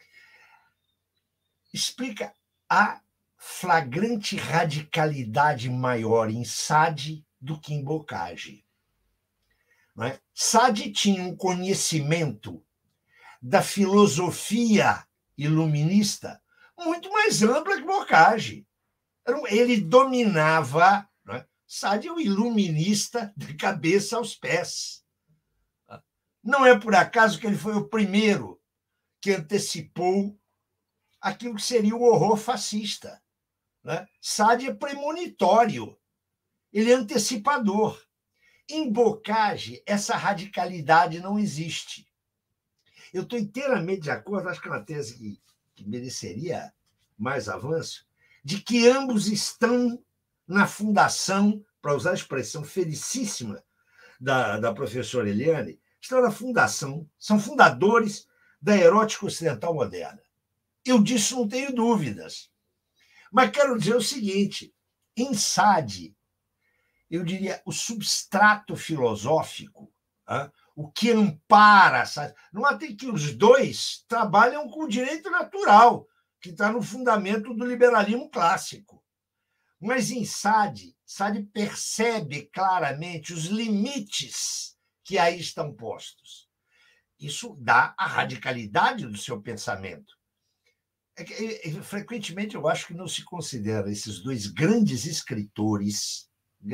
explica a flagrante radicalidade maior em Sade do que em Bocage. Não é? Sade tinha um conhecimento da filosofia iluminista muito mais ampla que Bocage. Ele dominava... Não é? Sade é um iluminista de cabeça aos pés. Não é por acaso que ele foi o primeiro que antecipou aquilo que seria o horror fascista. Né? Sade é premonitório, ele é antecipador. Em Bocage, essa radicalidade não existe. Eu estou inteiramente de acordo, acho que é uma tese que mereceria mais avanço, de que ambos estão na fundação, para usar a expressão felicíssima da professora Eliane, estão na fundação, são fundadores da erótica ocidental moderna. Eu disso não tenho dúvidas. Mas quero dizer o seguinte, em Sade, eu diria, o substrato filosófico, o que ampara Sade, não há que os dois trabalham com o direito natural, que está no fundamento do liberalismo clássico. Mas em Sade percebe claramente os limites que aí estão postos. Isso dá a radicalidade do seu pensamento. Frequentemente eu acho que não se considera esses dois grandes escritores,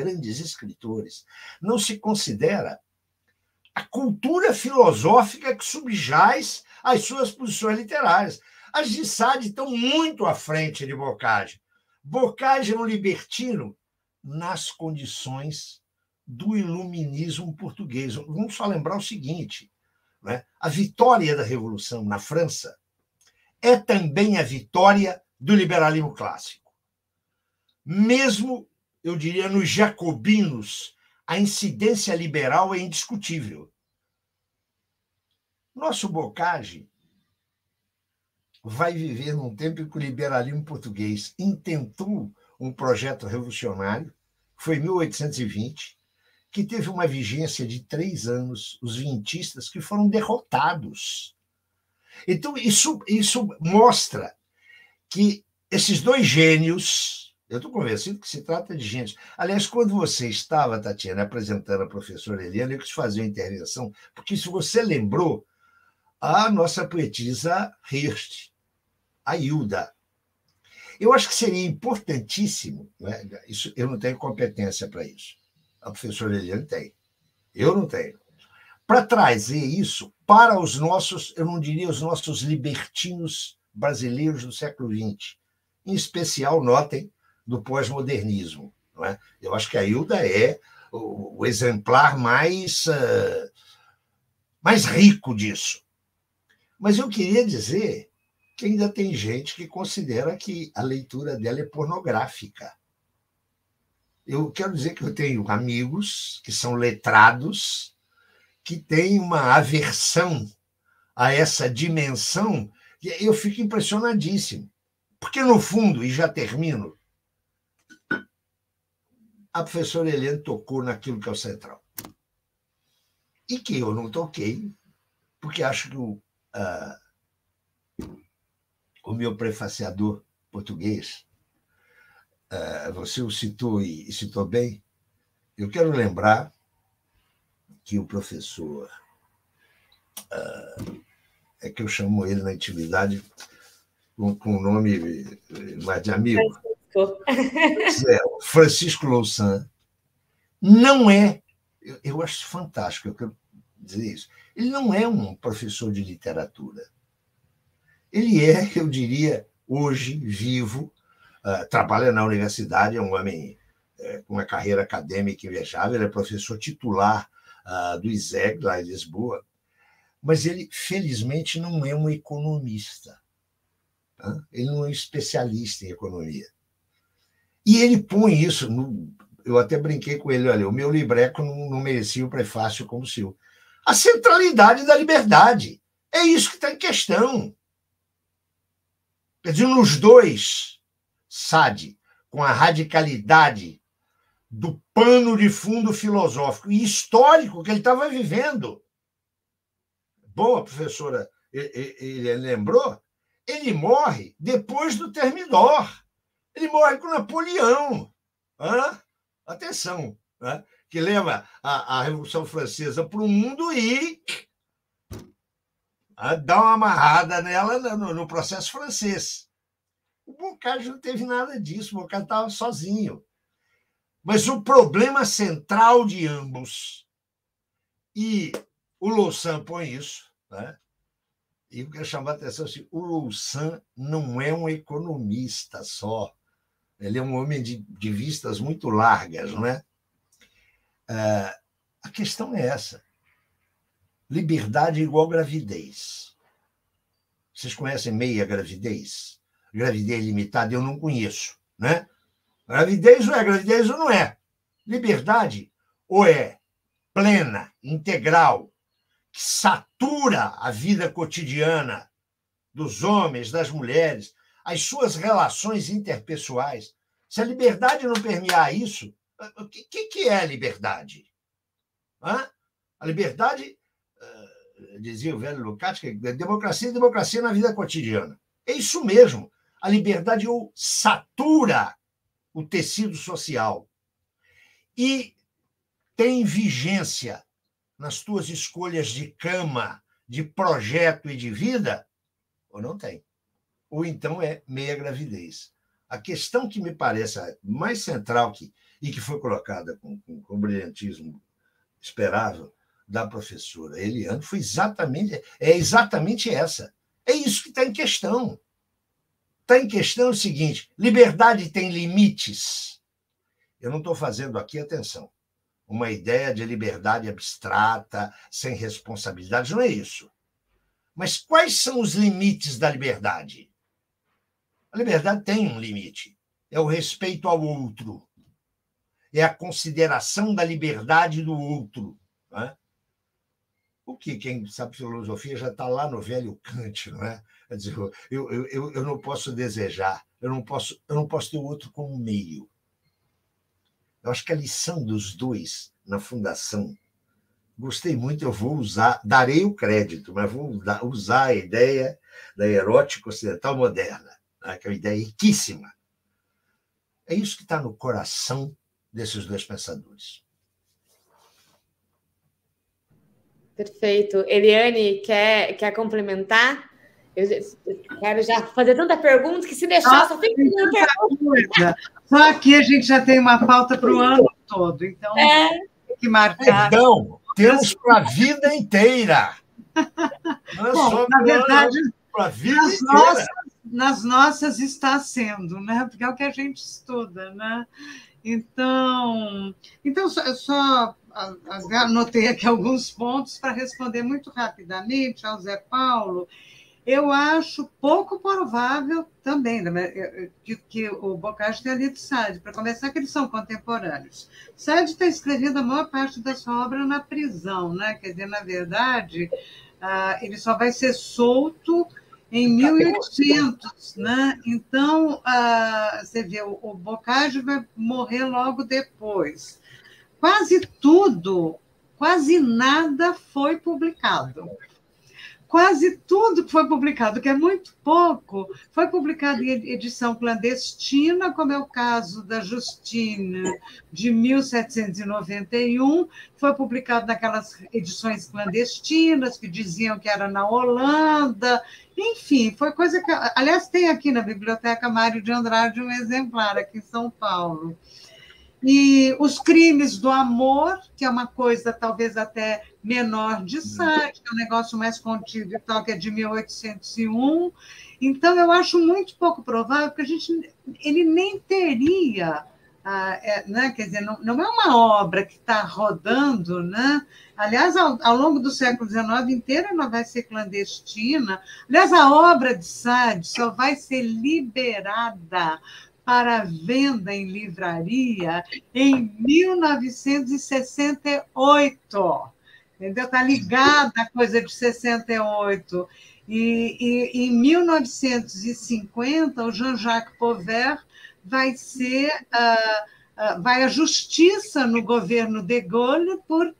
não se considera a cultura filosófica que subjaz às suas posições literárias. As de Sade estão muito à frente de Boccaccio. Boccaccio é um libertino nas condições do iluminismo português. Vamos só lembrar o seguinte, né? A vitória da Revolução na França é também a vitória do liberalismo clássico. Mesmo, eu diria, nos jacobinos, a incidência liberal é indiscutível. Nosso Boccaccio vai viver num tempo em que o liberalismo português intentou um projeto revolucionário, foi em 1820, que teve uma vigência de 3 anos, os vintistas que foram derrotados. Então, isso mostra que esses dois gênios, eu estou convencido que se trata de gênios. Aliás, quando você estava, Tatiana, apresentando a professora Eliana, eu quis fazer uma intervenção, porque se você lembrou, a nossa poetisa Hirst, a Hilda. Eu acho que seria importantíssimo, né? Isso, eu não tenho competência para isso. A professora Eliane tem. Eu não tenho. Para trazer isso para os nossos, eu não diria os nossos libertinos brasileiros do século XX, em especial, notem, do pós-modernismo. Não é? Eu acho que a Hilda é o exemplar mais rico disso. Mas eu queria dizer que ainda tem gente que considera que a leitura dela é pornográfica. Eu quero dizer que eu tenho amigos que são letrados, que têm uma aversão a essa dimensão, e eu fico impressionadíssimo. Porque, no fundo, e já termino, a professora Helena tocou naquilo que é o central. E que eu não toquei, porque acho que o meu prefaciador português, você o citou e citou bem, eu quero lembrar que o professor, é que eu chamo ele na intimidade com o nome mais de amigo, Francisco Louçã, não é, eu acho fantástico, eu quero dizer isso, ele não é um professor de literatura. Ele é, eu diria, hoje, vivo, trabalha na universidade, é um homem com uma carreira acadêmica invejável, ele é professor titular do ISEG, lá em Lisboa, mas ele, felizmente, não é um economista. Tá? Ele não é um especialista em economia. E ele põe isso, eu até brinquei com ele, olha, o meu libreco não merecia um prefácio como o seu. A centralidade da liberdade. É isso que está em questão. Quer dizer, nos dois, Sade, com a radicalidade do pano de fundo filosófico e histórico que ele estava vivendo. Bom, a professora ele lembrou, ele morre depois do Thermidor. Ele morre com Napoleão. Atenção, né? Que leva a Revolução Francesa para o mundo e dá uma amarrada nela no processo francês. O Boccaccio não teve nada disso, o Boccaccio estava sozinho. Mas o problema central de ambos, e o Louçã põe isso, né? E eu quero chamar a atenção assim, o Louçã não é um economista só, ele é um homem de vistas muito largas, não é? A questão é essa. Liberdade igual gravidez. Vocês conhecem meia gravidez? Gravidez limitada eu não conheço, né? Gravidez ou não é. Liberdade ou é plena, integral, que satura a vida cotidiana dos homens, das mulheres, as suas relações interpessoais. Se a liberdade não permear isso, o que é a liberdade? A liberdade, dizia o velho Lukács, que é democracia na vida cotidiana. É isso mesmo. A liberdade satura o tecido social e tem vigência nas tuas escolhas de cama, de projeto e de vida, ou não tem? ou então é meia gravidez. A questão que me parece a mais central e que foi colocada com o brilhantismo esperável da professora Eliane foi exatamente essa. É isso que está em questão. Está em questão o seguinte: liberdade tem limites. Eu não estou fazendo aqui, atenção, uma ideia de liberdade abstrata, sem responsabilidade, não é isso. Mas quais são os limites da liberdade? A liberdade tem um limite. É o respeito ao outro. É a consideração da liberdade do outro. Não é? O que quem sabe filosofia já está lá no velho Kant, não é? Quer dizer, eu não posso desejar, eu não posso ter o outro como meio. Eu acho que a lição dos dois na fundação, gostei muito, eu vou usar, darei o crédito, mas vou usar a ideia da erótica ocidental moderna, né? Que é uma ideia riquíssima. É isso que está no coração desses dois pensadores. Perfeito. Eliane, quer complementar? Eu quero já fazer tanta pergunta que se deixar, só tem que fazer pergunta. Só aqui a gente já tem uma pauta para o ano todo, então tem que marcar. Então, temos para a vida inteira. Não é Bom, só na verdade, para a vida inteira. Nas nossas está sendo, né? Porque é o que a gente estuda, né? Então só anotei aqui alguns pontos para responder muito rapidamente ao Zé Paulo. Eu acho pouco provável também que o Boccaccio tenha lido Sade, para começar, que eles são contemporâneos. Sade está escrevendo a maior parte da sua obra na prisão, né? Quer dizer, na verdade, ele só vai ser solto em 1800, né? Então, você vê, o Boccaccio vai morrer logo depois. Quase nada foi publicado. Quase tudo que foi publicado, que é muito pouco, foi publicado em edição clandestina, como é o caso da Justine, de 1791, foi publicado naquelas edições clandestinas, que diziam que era na Holanda, enfim, foi coisa que... Aliás, tem aqui na Biblioteca Mário de Andrade um exemplar, aqui em São Paulo. E Os Crimes do Amor, que é uma coisa talvez até menor de Sade, que é um negócio mais contido e tal, que é de 1801. Então, eu acho muito pouco provável, porque ele nem teria, né? Quer dizer, não é uma obra que está rodando, né? Aliás, ao longo do século XIX inteiro, ela vai ser clandestina. Aliás, a obra de Sade só vai ser liberada para venda em livraria em 1968. Entendeu? Está ligada à coisa de 68. E em 1950, o Jean-Jacques Pauvert vai à justiça no governo de Gaulle por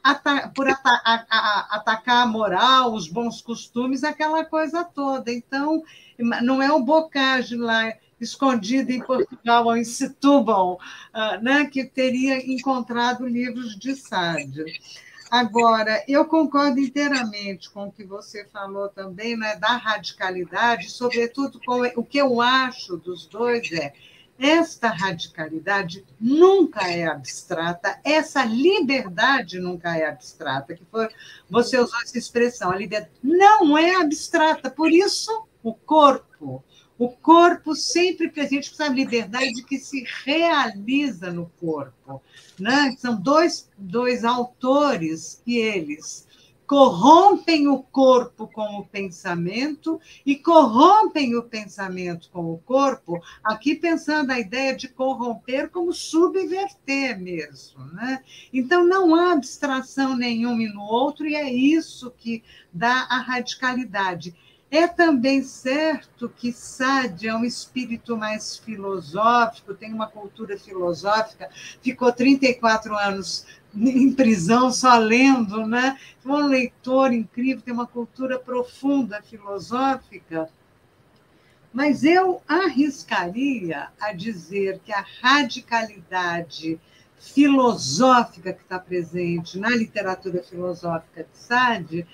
atacar a moral, os bons costumes, aquela coisa toda. Então, não é o Boccaccio lá escondido em Portugal ou em Setúbal, né, que teria encontrado livros de Sade. Agora, eu concordo inteiramente com o que você falou também, né, da radicalidade, sobretudo o que eu acho dos dois esta radicalidade nunca é abstrata, essa liberdade nunca é abstrata, você usou essa expressão, a liberdade não é abstrata, por isso o corpo sempre presente, com a liberdade que se realiza no corpo, né? São dois autores que eles corrompem o corpo com o pensamento e corrompem o pensamento com o corpo, aqui pensando a ideia de corromper como subverter mesmo, né? Então, não há abstração nenhuma no outro, e é isso que dá a radicalidade. É também certo que Sade é um espírito mais filosófico, tem uma cultura filosófica, ficou 34 anos em prisão só lendo, né? Foi um leitor incrível, tem uma cultura profunda filosófica. Mas eu arriscaria a dizer que a radicalidade filosófica que está presente na literatura filosófica de Sade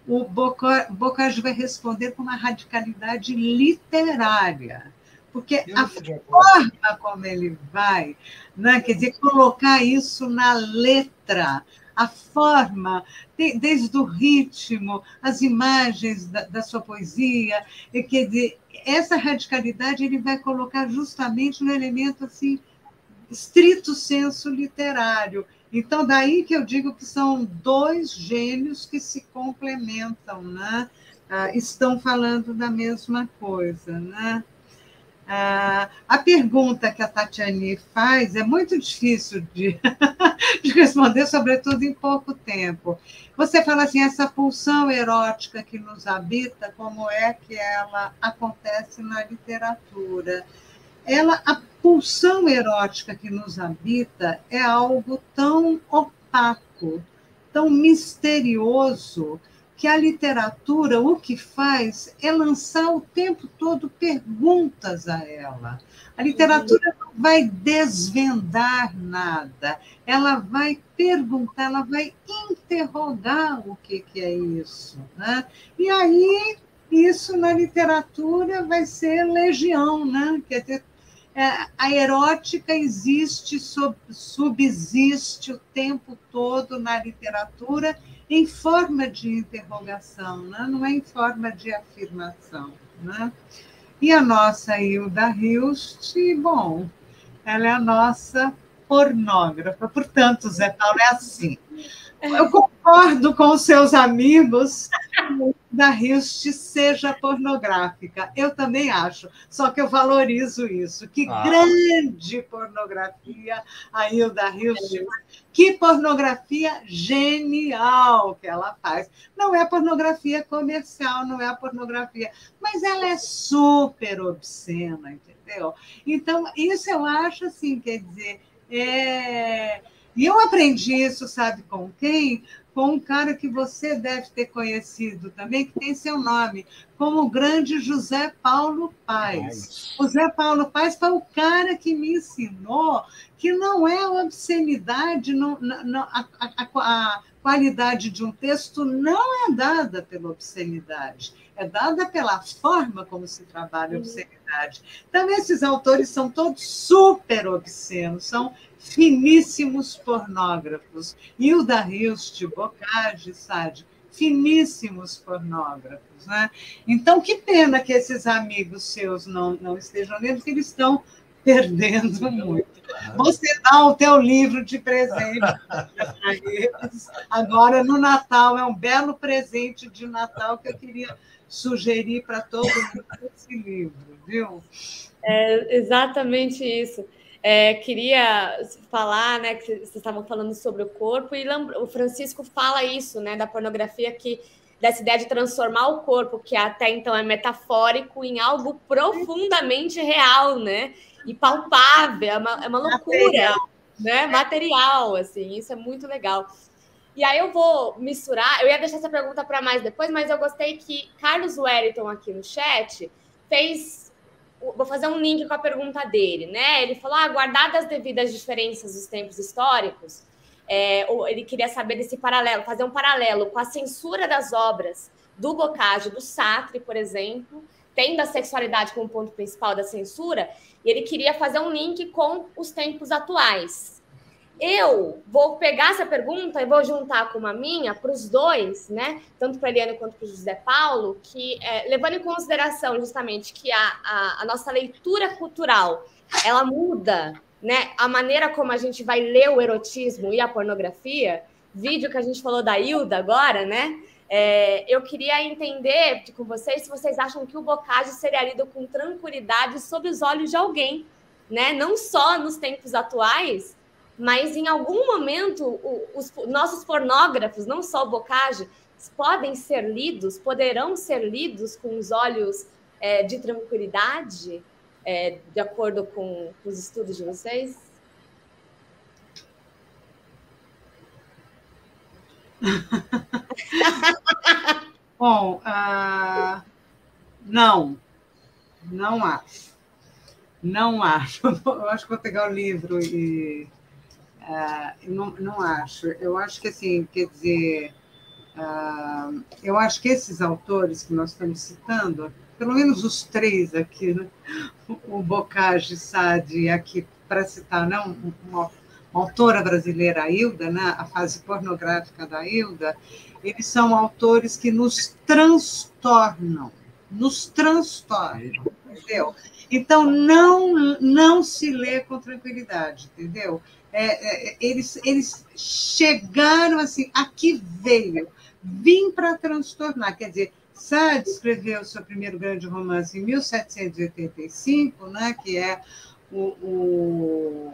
o Bocage vai responder com uma radicalidade literária, porque a forma como ele vai, né, quer dizer, colocar isso na letra, a forma, desde o ritmo, as imagens da sua poesia, quer dizer, essa radicalidade ele vai colocar justamente no elemento assim, estrito sensu literário. Então, daí que eu digo que são dois gênios que se complementam, né? Estão falando da mesma coisa, né? A pergunta que a Tatiane faz é muito difícil de responder, sobretudo em pouco tempo. Você fala assim, essa pulsão erótica que nos habita, como é que ela acontece na literatura? A pulsão erótica que nos habita é algo tão opaco, tão misterioso, que a literatura o que faz é lançar o tempo todo perguntas a ela. A literatura não vai desvendar nada, ela vai perguntar, ela vai interrogar o que é isso, né? E aí, isso na literatura vai ser legião, né? Quer dizer, a erótica existe, subsiste o tempo todo na literatura em forma de interrogação, né? Não é em forma de afirmação, né? E a nossa Hilda Hilst, bom, ela é a nossa pornógrafa. Portanto, Zé Paulo, é assim. Eu concordo com os seus amigos da Hilst seja pornográfica. Eu também acho, só que eu valorizo isso. Que grande pornografia a Hilda Hilst, que pornografia genial que ela faz. Não é pornografia comercial, não é a pornografia, mas ela é super obscena, entendeu? Então, isso eu acho assim, quer dizer, e eu aprendi isso, sabe com quem? Com um cara que você deve ter conhecido também, que tem seu nome, como o grande José Paulo Paes. O José Paulo Paes foi o cara que me ensinou que não é obscenidade, a qualidade de um texto não é dada pela obscenidade, é dada pela forma como se trabalha a obscenidade. Então, esses autores são todos super obscenos, são finíssimos pornógrafos. Hilda Hilst, Bocage, Sade, finíssimos pornógrafos, né? Então, que pena que esses amigos seus não estejam lendo, porque eles estão perdendo muito. Você dá o teu livro de presente para eles. Agora, no Natal, é um belo presente de Natal que eu queria sugerir para todo mundo esse livro, viu? É exatamente isso. Queria falar, né, que vocês estavam falando sobre o corpo, e o Francisco fala isso, né, da pornografia, dessa ideia de transformar o corpo, que até então é metafórico, em algo profundamente real, né, e palpável, é uma loucura, material, né, material, assim, isso é muito legal. E aí eu vou misturar, eu ia deixar essa pergunta para mais depois, mas eu gostei que Carlos Wellington aqui no chat vou fazer um link com a pergunta dele, né? Ele falou, guardadas as devidas diferenças dos tempos históricos, ele queria saber desse paralelo, fazer um paralelo com a censura das obras do Bocage, do Sartre, por exemplo, tendo a sexualidade como ponto principal da censura, e ele queria fazer um link com os tempos atuais. Eu vou pegar essa pergunta e vou juntar com uma minha para os dois, né? Tanto para a Eliane quanto para o José Paulo, que levando em consideração justamente que a nossa leitura cultural ela muda, né? A maneira como a gente vai ler o erotismo e a pornografia, vídeo que a gente falou da Hilda agora, né? Eu queria entender com vocês se vocês acham que o Bocage seria lido com tranquilidade sob os olhos de alguém, né? Não só nos tempos atuais, mas em algum momento os nossos pornógrafos, não só o Bocage, poderão ser lidos com os olhos de tranquilidade, de acordo com os estudos de vocês? Bom, não acho. Não acho. Eu acho que vou pegar o livro e... não acho. Eu acho que, assim, quer dizer, Eu acho que esses autores que nós estamos citando, pelo menos os três aqui, né? O Bocage, Sade, aqui para citar, né? Uma autora brasileira, a Hilda, né? A fase pornográfica da Hilda, eles são autores que nos transtornam, entendeu? Então, não se lê com tranquilidade, entendeu? Eles chegaram assim, aqui vim para transtornar, quer dizer, Sade escreveu o seu primeiro grande romance em 1785, né, que é o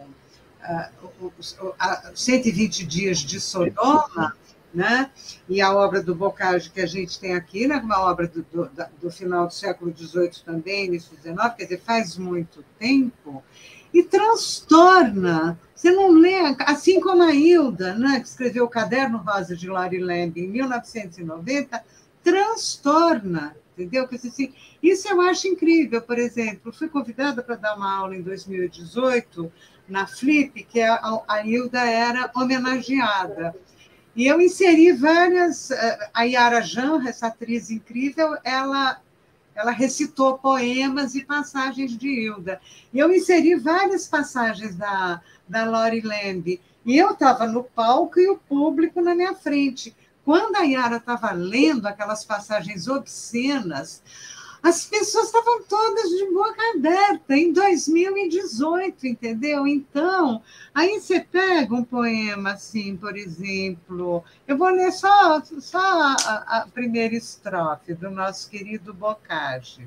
120 Dias de Sodoma, né? E a obra do Bocage que a gente tem aqui, né? Uma obra do final do século XVIII também, início do XIX, quer dizer, faz muito tempo, e transtorna. Você não lê, assim como a Hilda, né, que escreveu o Caderno Rosa de Lory Lamb em 1990, transtorna, entendeu? Porque, assim, isso eu acho incrível. Por exemplo, fui convidada para dar uma aula em 2018 na Flip, que a Hilda era homenageada. E eu inseri várias... A Yara Janra, essa atriz incrível, ela recitou poemas e passagens de Hilda. E eu inseri várias passagens da Lory Lamb. E eu estava no palco e o público na minha frente. Quando a Yara estava lendo aquelas passagens obscenas, as pessoas estavam todas de boca aberta, em 2018, entendeu? Então, aí você pega um poema assim, por exemplo, eu vou ler só a primeira estrofe do nosso querido Bocage.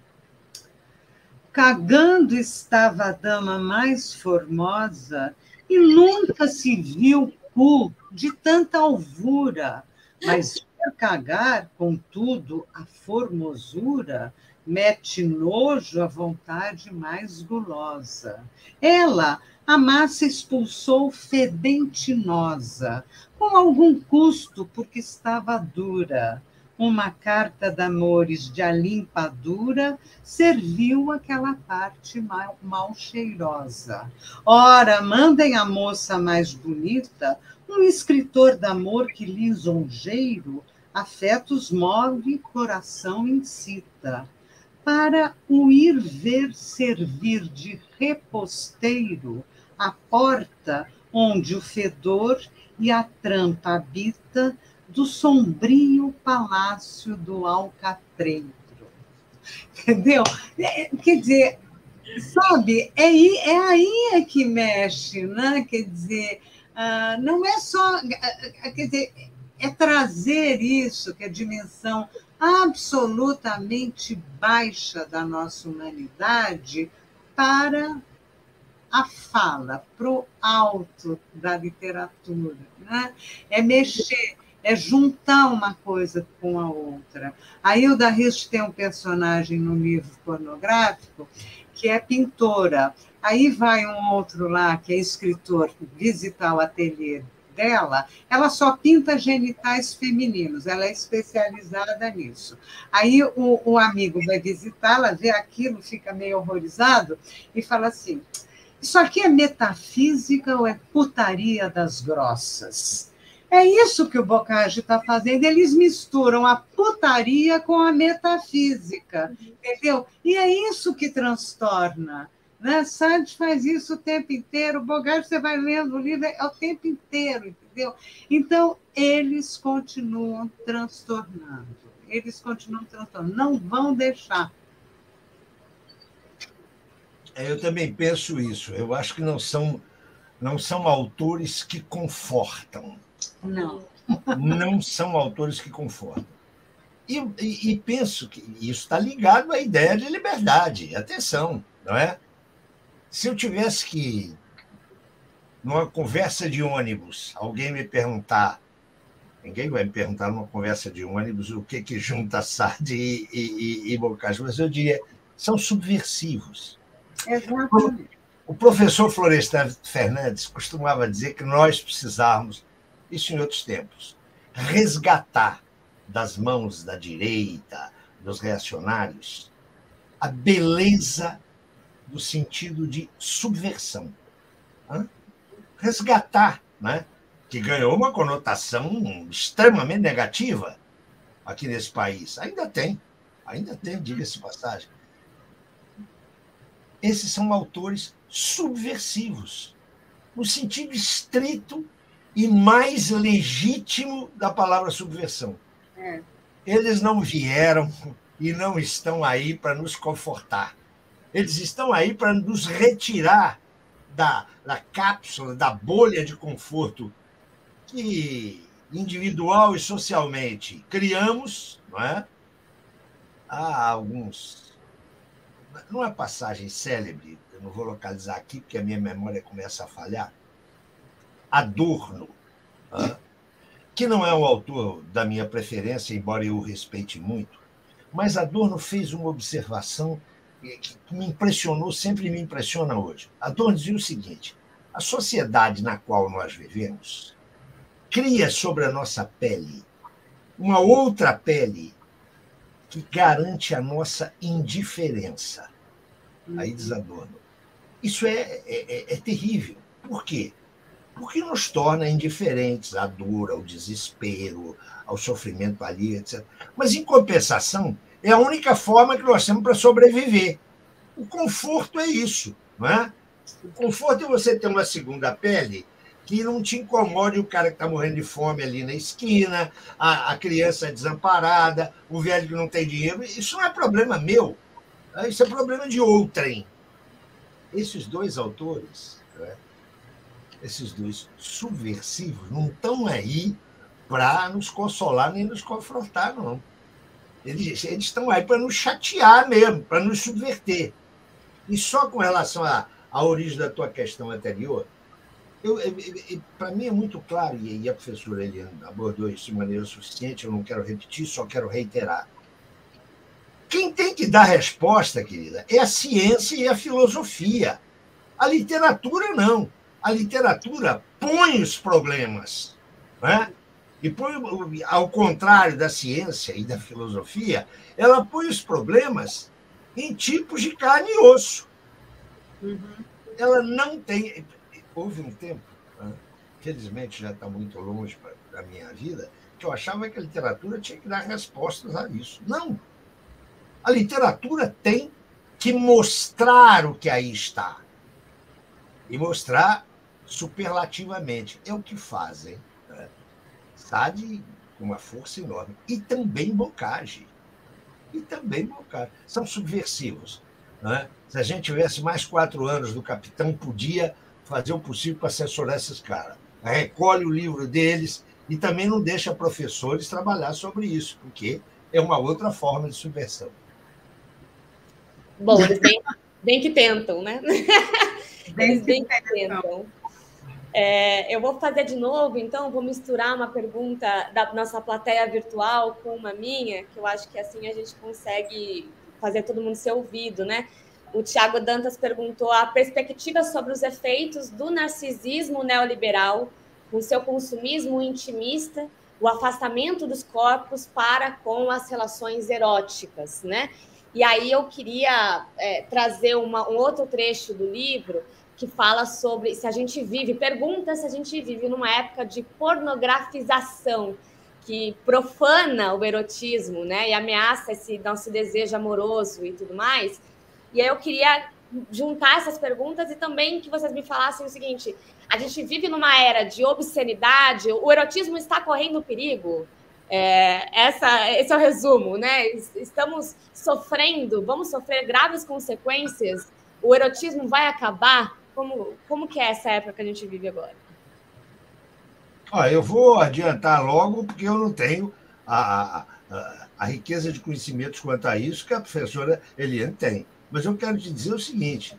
Cagando estava a dama mais formosa e nunca se viu cu de tanta alvura, mas por cagar, contudo, a formosura mete nojo à vontade mais gulosa. Ela a massa expulsou fedentinosa, com algum custo, porque estava dura. Uma carta d'amores de alimpadura serviu aquela parte mal cheirosa. Ora, mandem a moça mais bonita, um escritor d'amor que lisonjeiro, afetos move, coração incita. Para o ir ver servir de reposteiro, a porta onde o fedor e a trampa habita, do sombrio palácio do alcatreiro. Entendeu? Quer dizer, sabe, é aí que mexe, né? Quer dizer, não é só... Quer dizer, é trazer isso, que é a dimensão absolutamente baixa da nossa humanidade, para a fala, para o alto da literatura, né? É mexer, é juntar uma coisa com a outra. A Hilda Hilst tem um personagem no livro pornográfico que é pintora. Aí vai um outro lá, que é escritor, visitar o ateliê dela, ela só pinta genitais femininos, ela é especializada nisso. Aí o amigo vai visitá-la, vê aquilo, fica meio horrorizado e fala assim: isso aqui é metafísica ou é putaria das grossas? É isso que o Bocage está fazendo, eles misturam a putaria com a metafísica, entendeu? E é isso que transtorna. Né? Sade faz isso o tempo inteiro, o Bocage, você vai lendo o livro, é o tempo inteiro, entendeu? Então, eles continuam transtornando, não vão deixar. Eu também penso isso, eu acho que não são autores que confortam. Não são autores que confortam. E penso que isso está ligado à ideia de liberdade. Atenção, não é? Se eu tivesse que, numa conversa de ônibus, alguém me perguntar, ninguém vai me perguntar numa conversa de ônibus o que junta Sade e Bocage, mas eu diria, são subversivos. Exatamente. O professor Florestan Fernandes costumava dizer que nós precisávamos, isso em outros tempos, resgatar das mãos da direita, dos reacionários, a beleza do sentido de subversão. Resgatar, né? que ganhou uma conotação extremamente negativa aqui nesse país. Ainda tem, diga-se de passagem. Esses são autores subversivos, no sentido estrito e mais legítimo da palavra subversão. Eles não vieram e não estão aí para nos confortar. Eles estão aí para nos retirar da cápsula, da bolha de conforto que, individual e socialmente, criamos, não é? Há alguns... Numa passagem célebre, eu não vou localizar aqui, porque a minha memória começa a falhar, Adorno, que não é um autor da minha preferência, embora eu o respeite muito, mas Adorno fez uma observação que me impressionou, sempre me impressiona hoje. Adorno dizia o seguinte: a sociedade na qual nós vivemos cria sobre a nossa pele uma outra pele que garante a nossa indiferença. Aí diz Adorno. Isso é terrível. Por quê? Porque nos torna indiferentes à dor, ao desespero, ao sofrimento ali, etc. Mas, em compensação, é a única forma que nós temos para sobreviver. O conforto é isso, não é? O conforto é você ter uma segunda pele que não te incomode o cara que está morrendo de fome ali na esquina, a criança desamparada, o velho que não tem dinheiro. Isso não é problema meu, isso é problema de outrem. Esses dois autores, esses dois subversivos, não estão aí para nos consolar nem nos confrontar, não. Eles estão aí para nos chatear mesmo, para nos subverter. E só com relação à origem da tua questão anterior, para mim é muito claro, e a professora Eliane abordou isso de maneira suficiente, eu não quero repetir, só quero reiterar. Quem tem que dar resposta, querida, é a ciência e a filosofia. A literatura, não. A literatura põe os problemas, né? E põe, ao contrário da ciência e da filosofia, ela põe os problemas em tipos de carne e osso. Ela não tem... Houve um tempo, felizmente já está muito longe da minha vida, que eu achava que a literatura tinha que dar respostas a isso. Não. A literatura tem que mostrar o que aí está. E mostrar superlativamente. É o que fazem. Sade com uma força enorme. E também Bocage. São subversivos. Né? Se a gente tivesse mais 4 anos do Capitão, podia fazer o possível para censurar esses caras. Recolhe o livro deles e também não deixa professores trabalhar sobre isso, porque é uma outra forma de subversão. Bom, eles bem que tentam, né? Eles bem que tentam. Eu vou fazer de novo, então, vou misturar uma pergunta da nossa plateia virtual com uma minha, que eu acho que assim a gente consegue fazer todo mundo ser ouvido, né? O Tiago Dantas perguntou a perspectiva sobre os efeitos do narcisismo neoliberal, com seu consumismo intimista, o afastamento dos corpos para com as relações eróticas, né? E aí eu queria trazer um outro trecho do livro que fala sobre se a gente vive, pergunta se a gente vive numa época de pornografização que profana o erotismo, né? E ameaça esse nosso desejo amoroso e tudo mais. E aí eu queria juntar essas perguntas e também que vocês me falassem o seguinte: a gente vive numa era de obscenidade, o erotismo está correndo perigo? Esse é o resumo, né? Estamos sofrendo, vamos sofrer graves consequências, o erotismo vai acabar? Como que é essa época que a gente vive agora? Eu vou adiantar logo, porque eu não tenho a riqueza de conhecimentos quanto a isso que a professora Eliane tem. Mas eu quero te dizer o seguinte: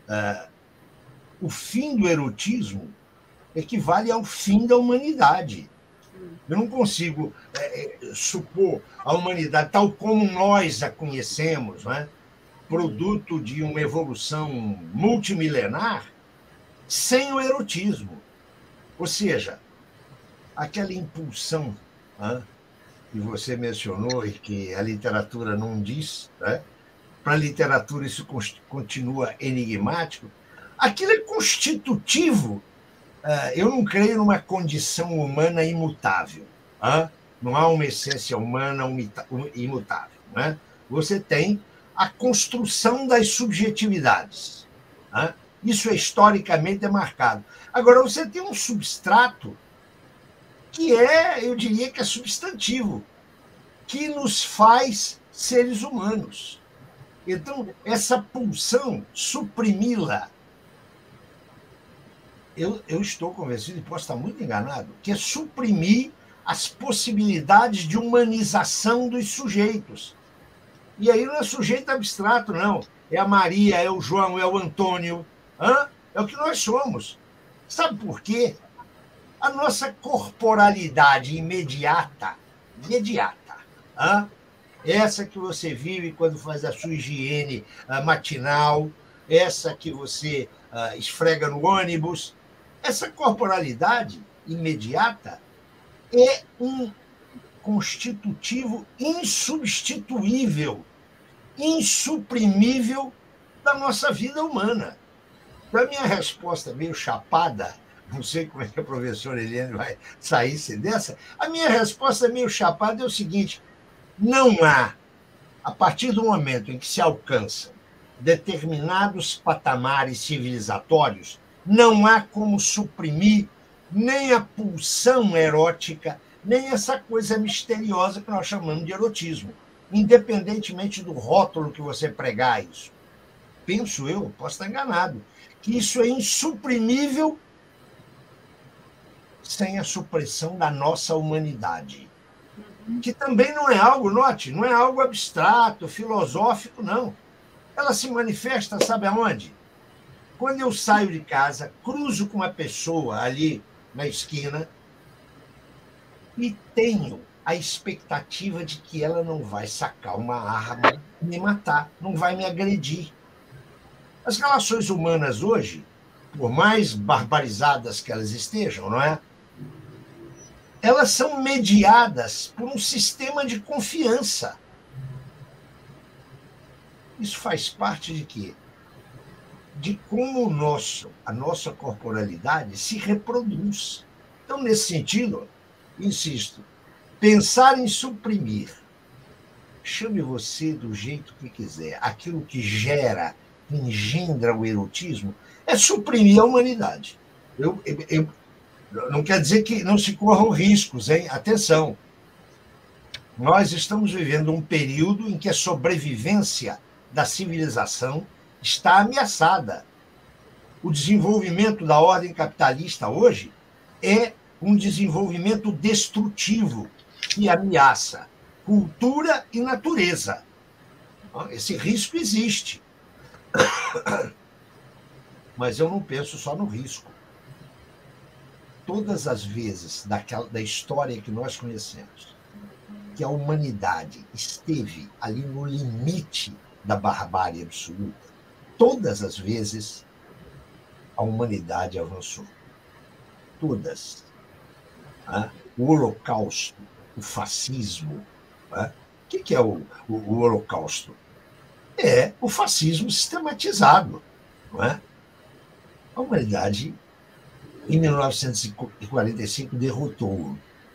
o fim do erotismo equivale ao fim da humanidade. Eu não consigo supor a humanidade tal como nós a conhecemos, não é? Produto de uma evolução multimilenar, sem o erotismo. Ou seja, aquela impulsão que você mencionou e que a literatura não diz, né? Para a literatura isso continua enigmático, aquilo é constitutivo eu não creio numa condição humana imutável. Não há uma essência humana imutável. Né? Você tem a construção das subjetividades. Isso é historicamente marcado. Agora, você tem um substrato que eu diria que é substantivo, que nos faz seres humanos. Então, essa pulsão, suprimi-la, eu estou convencido, e posso estar muito enganado, que é suprimir as possibilidades de humanização dos sujeitos. E aí não é sujeito abstrato, não. É a Maria, é o João, é o Antônio. É o que nós somos. Sabe por quê? A nossa corporalidade imediata, essa que você vive quando faz a sua higiene matinal, essa que você esfrega no ônibus, essa corporalidade imediata é um constitutivo insubstituível, insuprimível da nossa vida humana. Da minha resposta meio chapada, não sei como é que a professora Eliane vai sair dessa, a minha resposta meio chapada é o seguinte: não há, a partir do momento em que se alcançam determinados patamares civilizatórios, não há como suprimir nem a pulsão erótica, nem essa coisa misteriosa que nós chamamos de erotismo, independentemente do rótulo que você pregar a isso. Penso eu, posso estar enganado, que isso é insuprimível sem a supressão da nossa humanidade. Que também não é algo, note, não é algo abstrato, filosófico, não. Ela se manifesta, sabe aonde? Quando eu saio de casa, cruzo com uma pessoa ali na esquina e tenho a expectativa de que ela não vai sacar uma arma e me matar, não vai me agredir. As relações humanas hoje, por mais barbarizadas que elas estejam, não é? Elas são mediadas por um sistema de confiança. Isso faz parte de quê? De como a nossa corporalidade se reproduz. Então, nesse sentido, insisto, pensar em suprimir, chame você do jeito que quiser, aquilo que engendra o erotismo, é suprimir a humanidade. Não quer dizer que não se corram riscos, hein? Atenção. Nós estamos vivendo um período em que a sobrevivência da civilização está ameaçada. O desenvolvimento da ordem capitalista hoje é um desenvolvimento destrutivo que ameaça cultura e natureza. Esse risco existe. Mas eu não penso só no risco. Todas as vezes da história que nós conhecemos, que a humanidade esteve ali no limite da barbárie absoluta, todas as vezes a humanidade avançou. Todas. O Holocausto, o fascismo. O que é o Holocausto? É o fascismo sistematizado. Não é? A humanidade, em 1945, derrotou.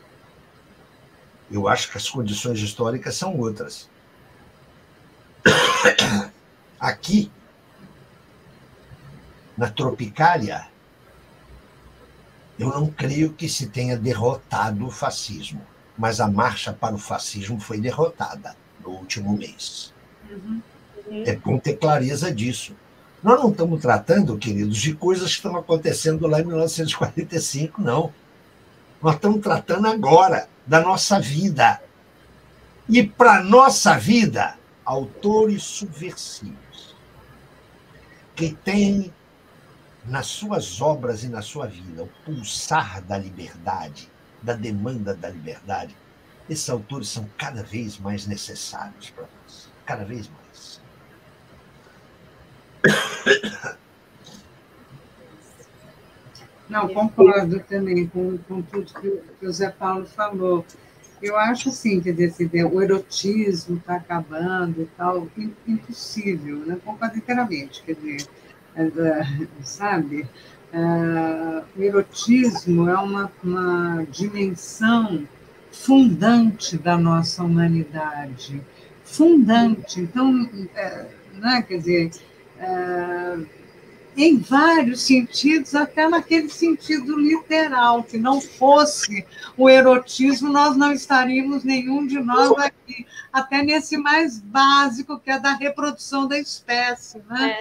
Eu acho que as condições históricas são outras. Aqui, na Tropicália, eu não creio que se tenha derrotado o fascismo, mas a marcha para o fascismo foi derrotada no último mês. É bom ter clareza disso. Nós não estamos tratando, queridos, de coisas que estão acontecendo lá em 1945, não. Nós estamos tratando agora da nossa vida. E para a nossa vida, autores subversivos que têm nas suas obras e na sua vida o pulsar da liberdade, da demanda da liberdade, esses autores são cada vez mais necessários para nós. Cada vez mais. Não, concordo também com tudo que o Zé Paulo falou. Eu acho assim, quer dizer, o erotismo está acabando e tal, impossível, né? Concordo inteiramente, quer dizer, sabe? O erotismo é uma dimensão fundante da nossa humanidade. Fundante. Então, né, quer dizer, em vários sentidos, até naquele sentido literal, que não fosse o erotismo, nós não estaríamos, nenhum de nós aqui, até nesse mais básico, que é da reprodução da espécie, né?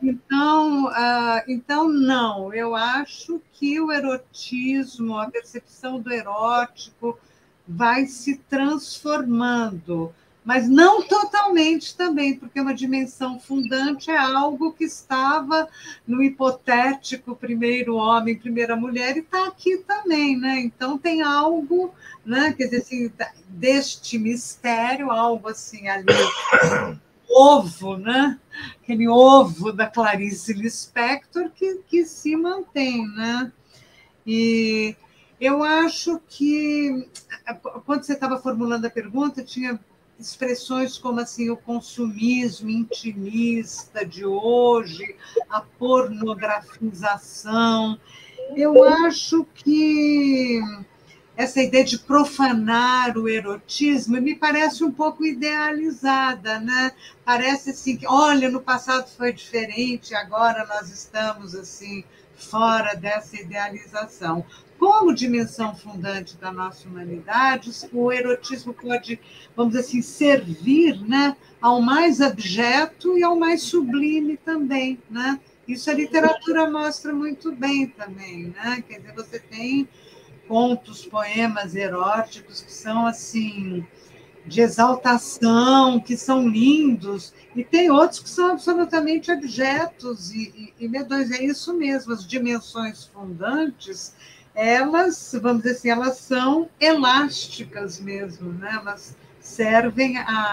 Então, não, eu acho que o erotismo, a percepção do erótico vai se transformando, mas não totalmente também, porque uma dimensão fundante é algo que estava no hipotético primeiro homem, primeira mulher, e está aqui também, né? Então tem algo, né? Quer dizer, assim, deste mistério, algo assim ali, ovo, né? Aquele ovo da Clarice Lispector que se mantém, né? E eu acho que, quando você estava formulando a pergunta, tinha expressões como assim, o consumismo intimista de hoje, a pornografização. Eu acho que essa ideia de profanar o erotismo me parece um pouco idealizada, né? Parece assim que, olha, no passado foi diferente, agora nós estamos assim fora dessa idealização. Como dimensão fundante da nossa humanidade, o erotismo pode, vamos dizer assim, servir, né, ao mais abjeto e ao mais sublime também, né? Isso a literatura mostra muito bem também, né? Quer dizer, você tem contos, poemas eróticos que são assim de exaltação, que são lindos, e tem outros que são absolutamente abjetos e medonhos. É isso mesmo, as dimensões fundantes, elas, vamos dizer assim, elas são elásticas mesmo, né? Elas servem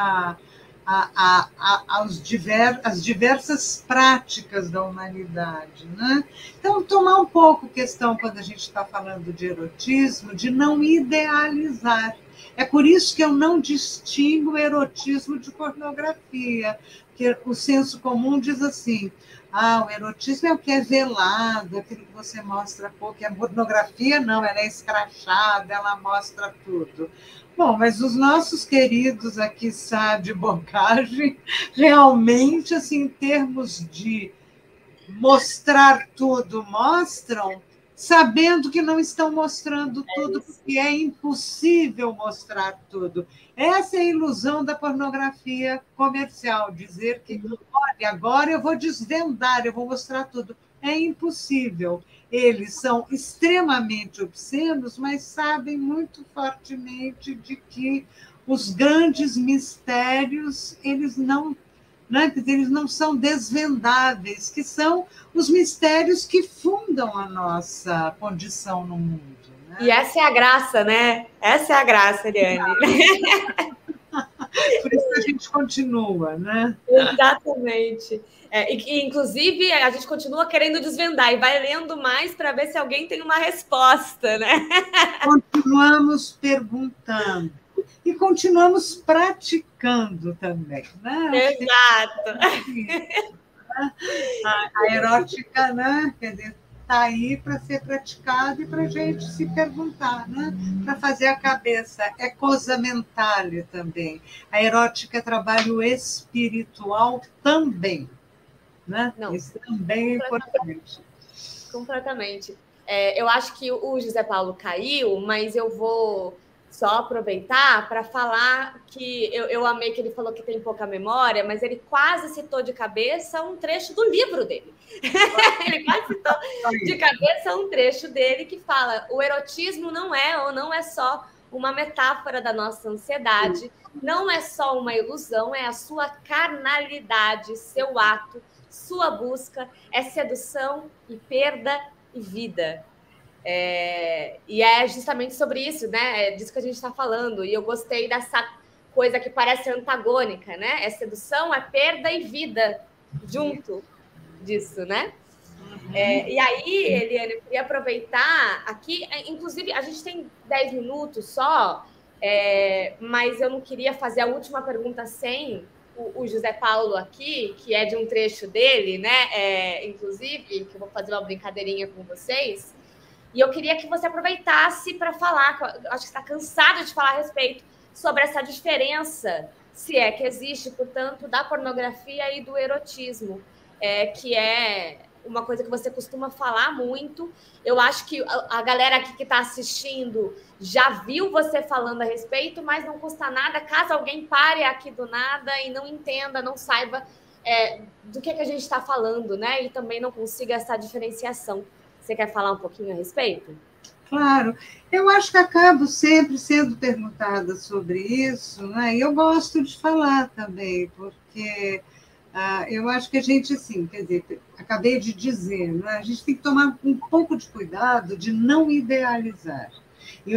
às diversas práticas da humanidade, né? Então, tomar um pouco questão, quando a gente está falando de erotismo, de não idealizar. É por isso que eu não distingo o erotismo de pornografia, porque o senso comum diz assim, o erotismo é o que é velado, aquilo que você mostra pouco, e a pornografia não, ela é escrachada, ela mostra tudo. Bom, mas os nossos queridos aqui, Sá de Bocage, realmente, assim, em termos de mostrar tudo, mostram, sabendo que não estão mostrando tudo, porque é impossível mostrar tudo. Essa é a ilusão da pornografia comercial, dizer que, olha, agora eu vou desvendar, eu vou mostrar tudo. É impossível. Eles são extremamente obscenos, mas sabem muito fortemente de que os grandes mistérios, eles não são desvendáveis, que são os mistérios que fundam a nossa condição no mundo. Né? E essa é a graça, né? Essa é a graça, Eliane. Por isso que a gente continua, né? Exatamente. Inclusive, a gente continua querendo desvendar e vai lendo mais para ver se alguém tem uma resposta, né? Continuamos perguntando. E continuamos praticando também. Né? Exato. A erótica, né? Quer dizer, está aí para ser praticada e para a gente se perguntar, né? Para fazer a cabeça. É cosa mentale também. A erótica é trabalho espiritual também. Né? Não, isso também é importante. Completamente. Eu acho que o José Paulo caiu, mas eu vou só aproveitar para falar que eu amei que ele falou que tem pouca memória, mas ele quase citou de cabeça um trecho do livro dele. Ele quase citou de cabeça um trecho dele que fala: o erotismo não é só uma metáfora da nossa ansiedade, não é só uma ilusão, é a sua carnalidade, seu ato, sua busca, é sedução e perda e vida. E é justamente sobre isso, né? É disso que a gente está falando. E eu gostei dessa coisa que parece antagônica, né? É sedução, é perda e vida junto disso, né? E aí, Eliane, eu queria aproveitar aqui, inclusive, a gente tem 10 minutos só, mas eu não queria fazer a última pergunta sem o José Paulo aqui, que é de um trecho dele, né? Inclusive, que eu vou fazer uma brincadeirinha com vocês. E eu queria que você aproveitasse para falar, eu acho que está cansado de falar a respeito sobre essa diferença, se é que existe, portanto, da pornografia e do erotismo, que é uma coisa que você costuma falar muito. Eu acho que a galera aqui que está assistindo já viu você falando a respeito, mas não custa nada, caso alguém pare aqui do nada e não entenda, não saiba do que a gente está falando, né? E também não consiga essa diferenciação. Você quer falar um pouquinho a respeito? Claro, eu acho que acabo sempre sendo perguntada sobre isso, né? E eu gosto de falar também, porque eu acho que a gente, assim, quer dizer, acabei de dizer, né? A gente tem que tomar um pouco de cuidado de não idealizar. E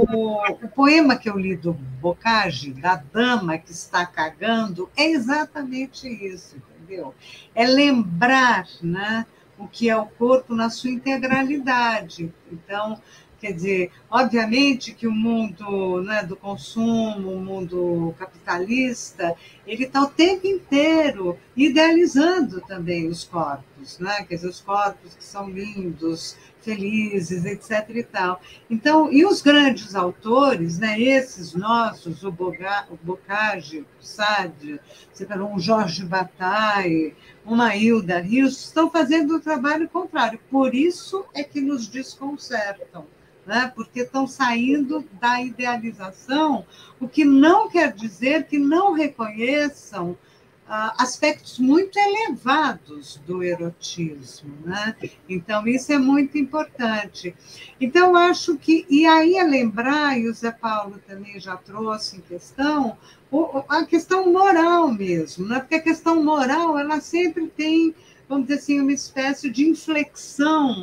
o poema que eu li do Bocage, da dama que está cagando, é exatamente isso, entendeu? É lembrar, né, o que é o corpo na sua integralidade. Então, quer dizer, obviamente que o mundo, né, do consumo, o mundo capitalista, ele está o tempo inteiro idealizando também os corpos, né? Quer dizer, os corpos que são lindos, felizes, etc. e tal. Então, e os grandes autores, né, esses nossos, o Bocage, o Sade, um Jorge Bataille, uma Hilda Rios, estão fazendo o trabalho contrário. Por isso é que nos desconcertam, né? Porque estão saindo da idealização, o que não quer dizer que não reconheçam aspectos muito elevados do erotismo, né? Então, isso é muito importante. Então, acho que... E aí é lembrar, e o Zé Paulo também já trouxe em questão, a questão moral mesmo, né? Porque a questão moral, ela sempre tem, vamos dizer assim, uma espécie de inflexão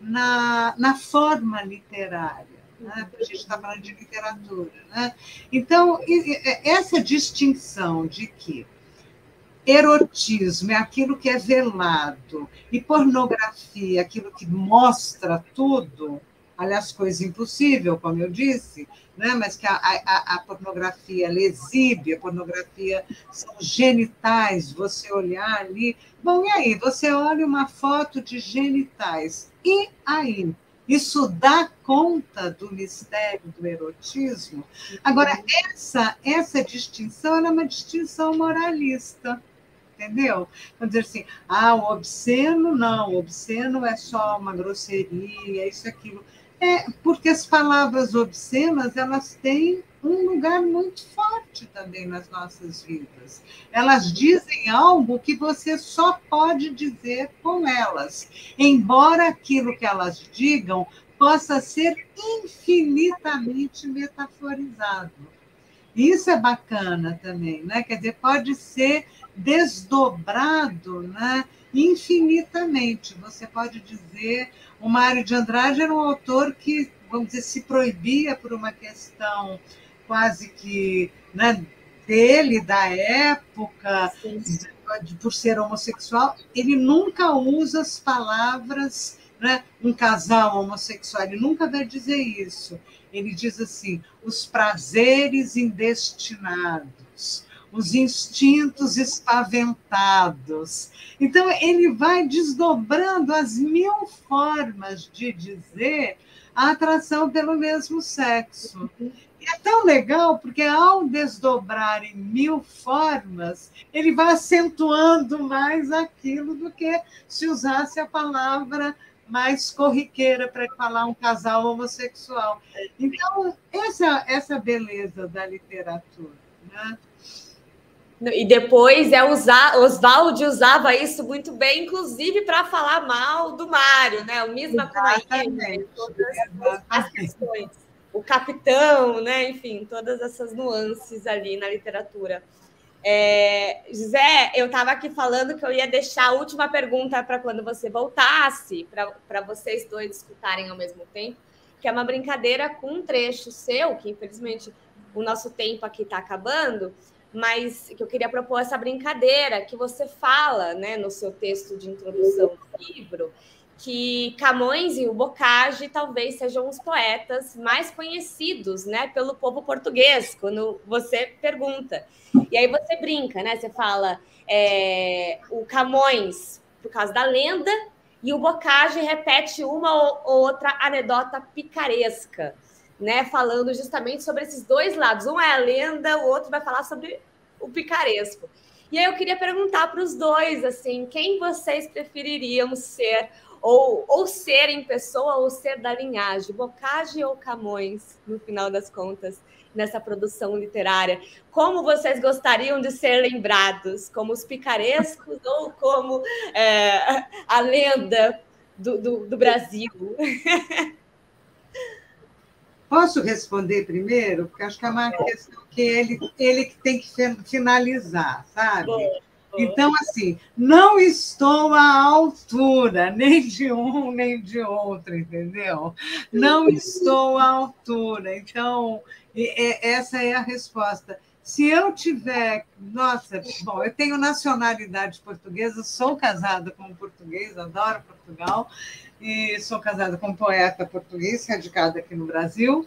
na forma literária. Né? A gente está falando de literatura. Né? Então, essa distinção de que erotismo é aquilo que é velado e pornografia é aquilo que mostra tudo, aliás, coisa impossível, como eu disse, né? Mas que a pornografia ela exibe, a pornografia são genitais, você olhar ali... Bom, e aí? Você olha uma foto de genitais, e aí? Isso dá conta do mistério do erotismo? Agora, essa distinção é uma distinção moralista, entendeu? Vamos dizer assim, o obsceno, não, o obsceno é só uma grosseria, isso, aquilo. Porque as palavras obscenas, elas têm um lugar muito forte também nas nossas vidas. Elas dizem algo que você só pode dizer com elas, embora aquilo que elas digam possa ser infinitamente metaforizado. Isso é bacana também, né? Quer dizer, pode ser desdobrado, né, infinitamente. Você pode dizer, o Mário de Andrade era um autor que, vamos dizer, se proibia por uma questão quase que, né, dele, da época, por ser homossexual. Ele nunca usa as palavras, né, um casal homossexual, ele nunca vai dizer isso. Ele diz assim, os prazeres indestinados, os instintos espaventados. Então, ele vai desdobrando as 1000 formas de dizer a atração pelo mesmo sexo. E é tão legal, porque ao desdobrar em 1000 formas, ele vai acentuando mais aquilo do que se usasse a palavra mais corriqueira para falar um casal homossexual. Então, essa beleza da literatura, né? E depois Oswald usava isso muito bem, inclusive para falar mal do Mário, né? O Misma Kumail, todas as questões. O capitão, né? Enfim, todas essas nuances ali na literatura. José, eu estava aqui falando que eu ia deixar a última pergunta para quando você voltasse, para vocês dois escutarem ao mesmo tempo, que é uma brincadeira com um trecho seu, que infelizmente o nosso tempo aqui está acabando, mas que eu queria propor essa brincadeira que você fala, né, no seu texto de introdução do livro, que Camões e o Boccaccio talvez sejam os poetas mais conhecidos, né, pelo povo português, quando você pergunta. E aí você brinca, né? Você fala o Camões por causa da lenda e o Boccaccio repete uma ou outra anedota picaresca, né? Falando justamente sobre esses dois lados. Um é a lenda, o outro vai falar sobre o picaresco. E aí eu queria perguntar para os dois, assim, quem vocês prefeririam ser? Ou ser em pessoa, ou ser da linhagem, Boccaccio ou Camões, no final das contas, nessa produção literária. Como vocês gostariam de ser lembrados? Como os picarescos ou como a lenda do Brasil? Posso responder primeiro? Porque acho que é uma questão que ele que tem que finalizar, sabe? Bom. Então, assim, não estou à altura nem de um nem de outro, entendeu? Não estou à altura. Então, essa é a resposta. Se eu tiver... Nossa, bom, eu tenho nacionalidade portuguesa, sou casada com um português, adoro Portugal, e sou casada com um poeta português, radicado aqui no Brasil.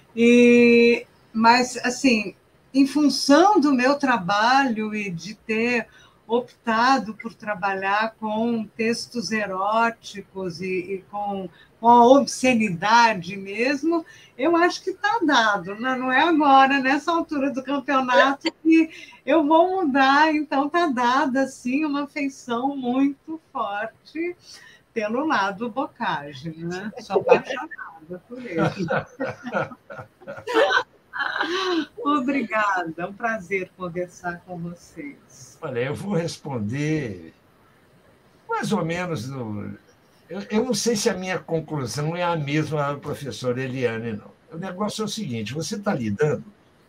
Mas, assim, em função do meu trabalho e de ter optado por trabalhar com textos eróticos e com a obscenidade mesmo, eu acho que está dado, né? Não é agora, nessa altura do campeonato, que eu vou mudar, então está dada assim, uma afeição muito forte pelo lado Boccaccio, né? Sou apaixonada por ele. Obrigada, é um prazer conversar com vocês. Olha, eu vou responder mais ou menos. Eu não sei se a minha conclusão é a mesma da professora Eliane, não. O negócio é o seguinte: você está lidando,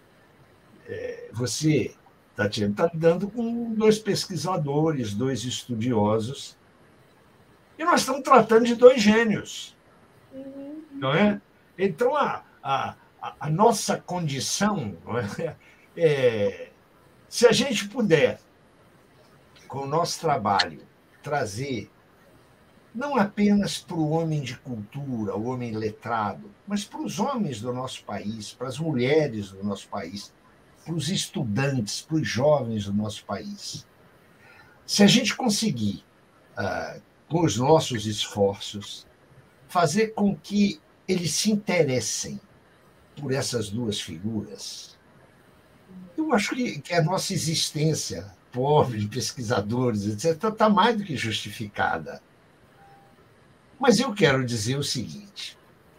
você está lidando com dois pesquisadores, dois estudiosos, e nós estamos tratando de dois gênios, não é? Então, a nossa condição, não é? Se a gente puder, com o nosso trabalho, trazer não apenas para o homem de cultura, o homem letrado, mas para os homens do nosso país, para as mulheres do nosso país, para os estudantes, para os jovens do nosso país. Se a gente conseguir, com os nossos esforços, fazer com que eles se interessem por essas duas figuras, eu acho que a nossa existência pobre de pesquisadores, etc., está mais do que justificada. Mas eu quero dizer o seguinte: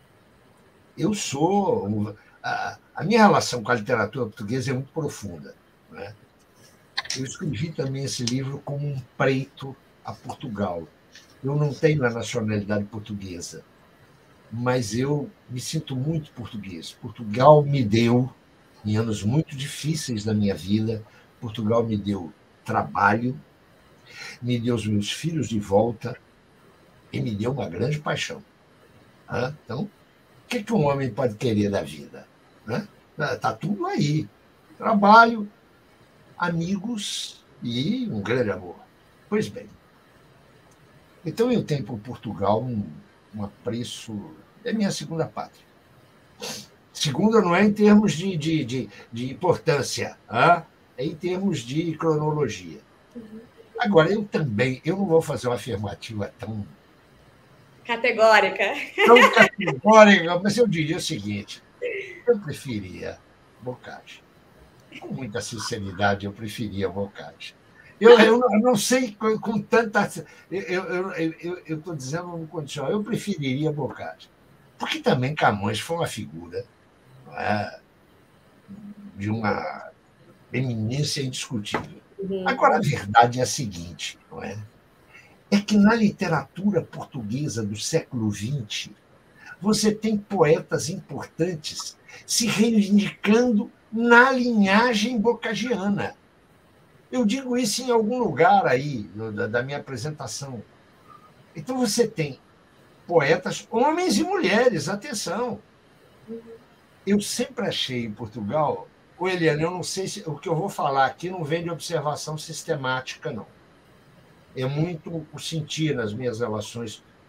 a minha relação com a literatura portuguesa é muito profunda, né? Eu escrevi também esse livro como um preito a Portugal. Eu não tenho a nacionalidade portuguesa, mas eu me sinto muito português. Portugal me deu, em anos muito difíceis da minha vida, Portugal me deu trabalho, me deu os meus filhos de volta e me deu uma grande paixão. Então, o que um homem pode querer da vida? Está tudo aí. Trabalho, amigos e um grande amor. Pois bem. Então, eu tenho por Portugal um apreço... É minha segunda pátria. Segunda não é em termos de importância, é em termos de cronologia. Agora, eu não vou fazer uma afirmativa tão categórica, mas eu diria o seguinte: eu preferia Boccaccio. Com muita sinceridade, eu preferia Boccaccio. Eu não sei com tanta... Eu estou dizendo no condicional, eu preferiria Boccaccio. Porque também Camões foi uma figura, não é, de uma eminência indiscutível. Agora, a verdade é a seguinte, não é? É que na literatura portuguesa do século XX, você tem poetas importantes se reivindicando na linhagem boccagiana. Eu digo isso em algum lugar aí, da minha apresentação. Então, você tem poetas, homens e mulheres, atenção. Eu sempre achei em Portugal... Eliane, eu não sei se o que eu vou falar aqui não vem de observação sistemática, não. É muito o sentir nas minhas relações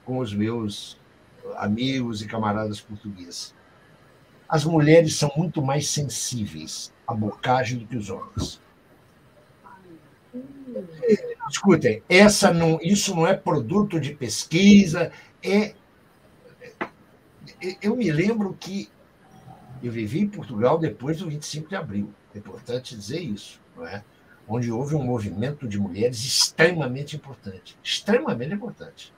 com os meus amigos e camaradas portugueses. As mulheres são muito mais sensíveis à bocagem do que os homens. Escutem, isso não é produto de pesquisa. Eu me lembro que eu vivi em Portugal depois do 25 de abril. É importante dizer isso, não é? Onde houve um movimento de mulheres extremamente importante. Extremamente importante.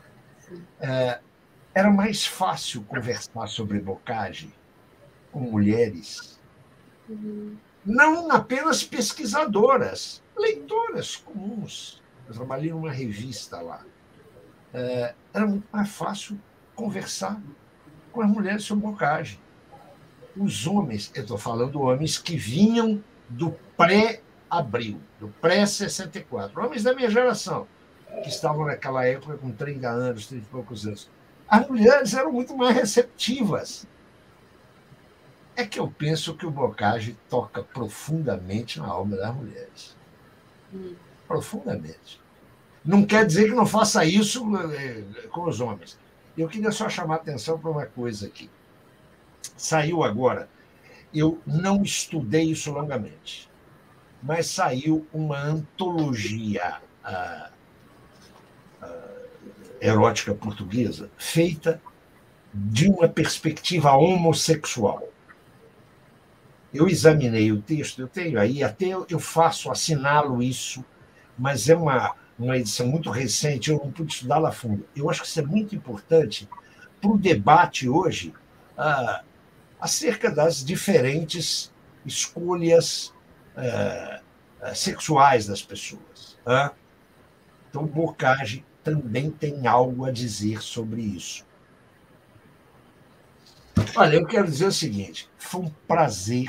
Era mais fácil conversar sobre bocage com mulheres, não apenas pesquisadoras, leitoras comuns. Eu trabalhei numa revista lá. Era muito mais fácil conversar com as mulheres sobre bocage. Os homens, eu estou falando homens que vinham do pré-abril, do pré-64, homens da minha geração, que estavam naquela época com 30 anos, 30 e poucos anos. As mulheres eram muito mais receptivas. É que eu penso que o bocage toca profundamente na alma das mulheres. Profundamente. Não quer dizer que não faça isso com os homens. Eu queria só chamar a atenção para uma coisa aqui. Saiu agora, eu não estudei isso longamente, mas saiu uma antologia erótica portuguesa feita de uma perspectiva homossexual. Eu examinei o texto, eu tenho aí, até eu faço, assinalo isso, mas é uma edição muito recente, eu não pude estudá-la a fundo. Eu acho que isso é muito importante para o debate hoje acerca das diferentes escolhas sexuais das pessoas. Então, bocage também tem algo a dizer sobre isso. Olha, eu quero dizer o seguinte, foi um prazer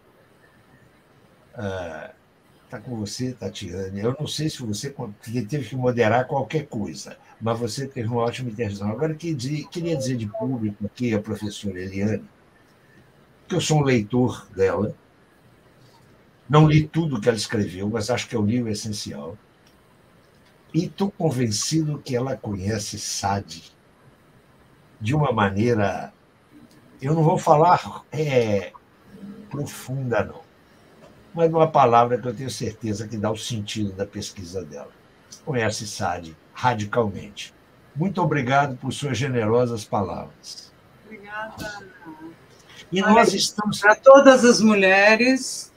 estar com você, Tatiane. Eu não sei se você teve que moderar qualquer coisa, mas você teve uma ótima intervenção. Agora, eu queria dizer de público aqui a professora Eliane, que eu sou um leitor dela, não li tudo que ela escreveu, mas acho que é um livro essencial, e estou convencido que ela conhece Sade de uma maneira... Eu não vou falar profunda, não, mas uma palavra que eu tenho certeza que dá o sentido da pesquisa dela. Conhece Sade radicalmente. Muito obrigado por suas generosas palavras. Obrigada. E nós estamos... Para todas as mulheres,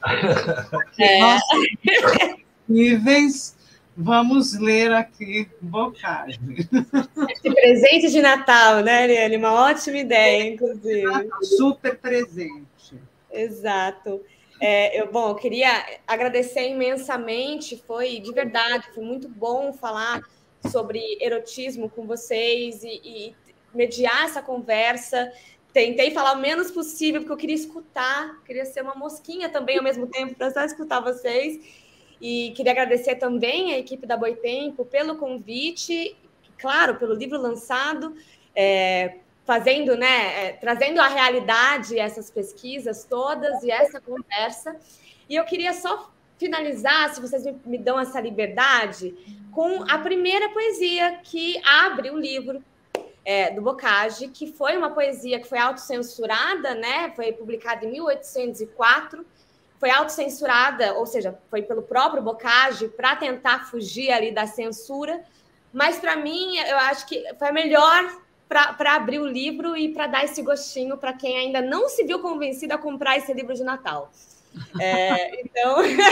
níveis, vamos ler aqui bocage. Esse presente de Natal, né, Eliane? Uma ótima ideia, inclusive. Super presente. Exato. Eu queria agradecer imensamente, foi de verdade, foi muito bom falar sobre erotismo com vocês e mediar essa conversa. Tentei falar o menos possível, porque eu queria escutar, queria ser uma mosquinha também ao mesmo tempo, para só escutar vocês. E queria agradecer também a equipe da Boitempo pelo convite, claro, pelo livro lançado, fazendo, né, trazendo à realidade essas pesquisas todas e essa conversa. E eu queria só finalizar, se vocês me dão essa liberdade, com a primeira poesia que abre o livro do Bocage, que foi uma poesia que foi autocensurada, né? Foi publicada em 1804, foi autocensurada, ou seja, foi pelo próprio Bocage para tentar fugir ali da censura, mas para mim, eu acho que foi a melhor para abrir o livro e para dar esse gostinho para quem ainda não se viu convencido a comprar esse livro de Natal. Então,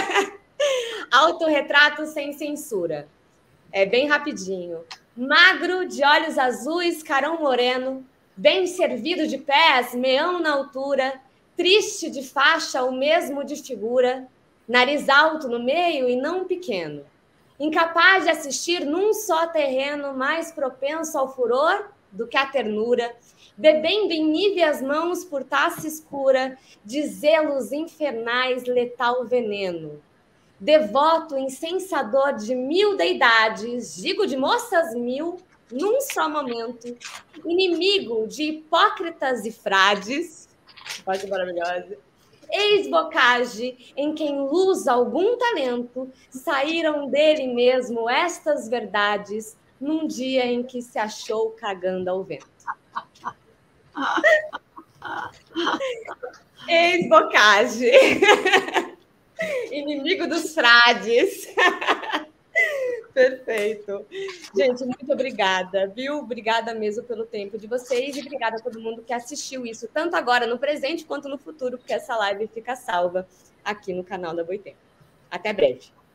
Autorretrato sem censura. Bem rapidinho. Magro, de olhos azuis, carão moreno, bem servido de pés, meão na altura, triste de faixa ou mesmo de figura, nariz alto no meio e não pequeno, incapaz de assistir num só terreno, mais propenso ao furor do que à ternura, bebendo em níveas mãos por taça escura, de zelos infernais letal veneno. Devoto, incensador de 1000 deidades, digo de moças 1000, num só momento, inimigo de hipócritas e frades, pode maravilhosa, ex-Bocage, em quem luz algum talento, saíram dele mesmo estas verdades, num dia em que se achou cagando ao vento. Ex-Bocage. Inimigo dos frades. Perfeito. Gente, muito obrigada, viu? Obrigada mesmo pelo tempo de vocês e obrigada a todo mundo que assistiu isso, tanto agora no presente quanto no futuro, porque essa live fica salva aqui no canal da Boitempo. Até breve.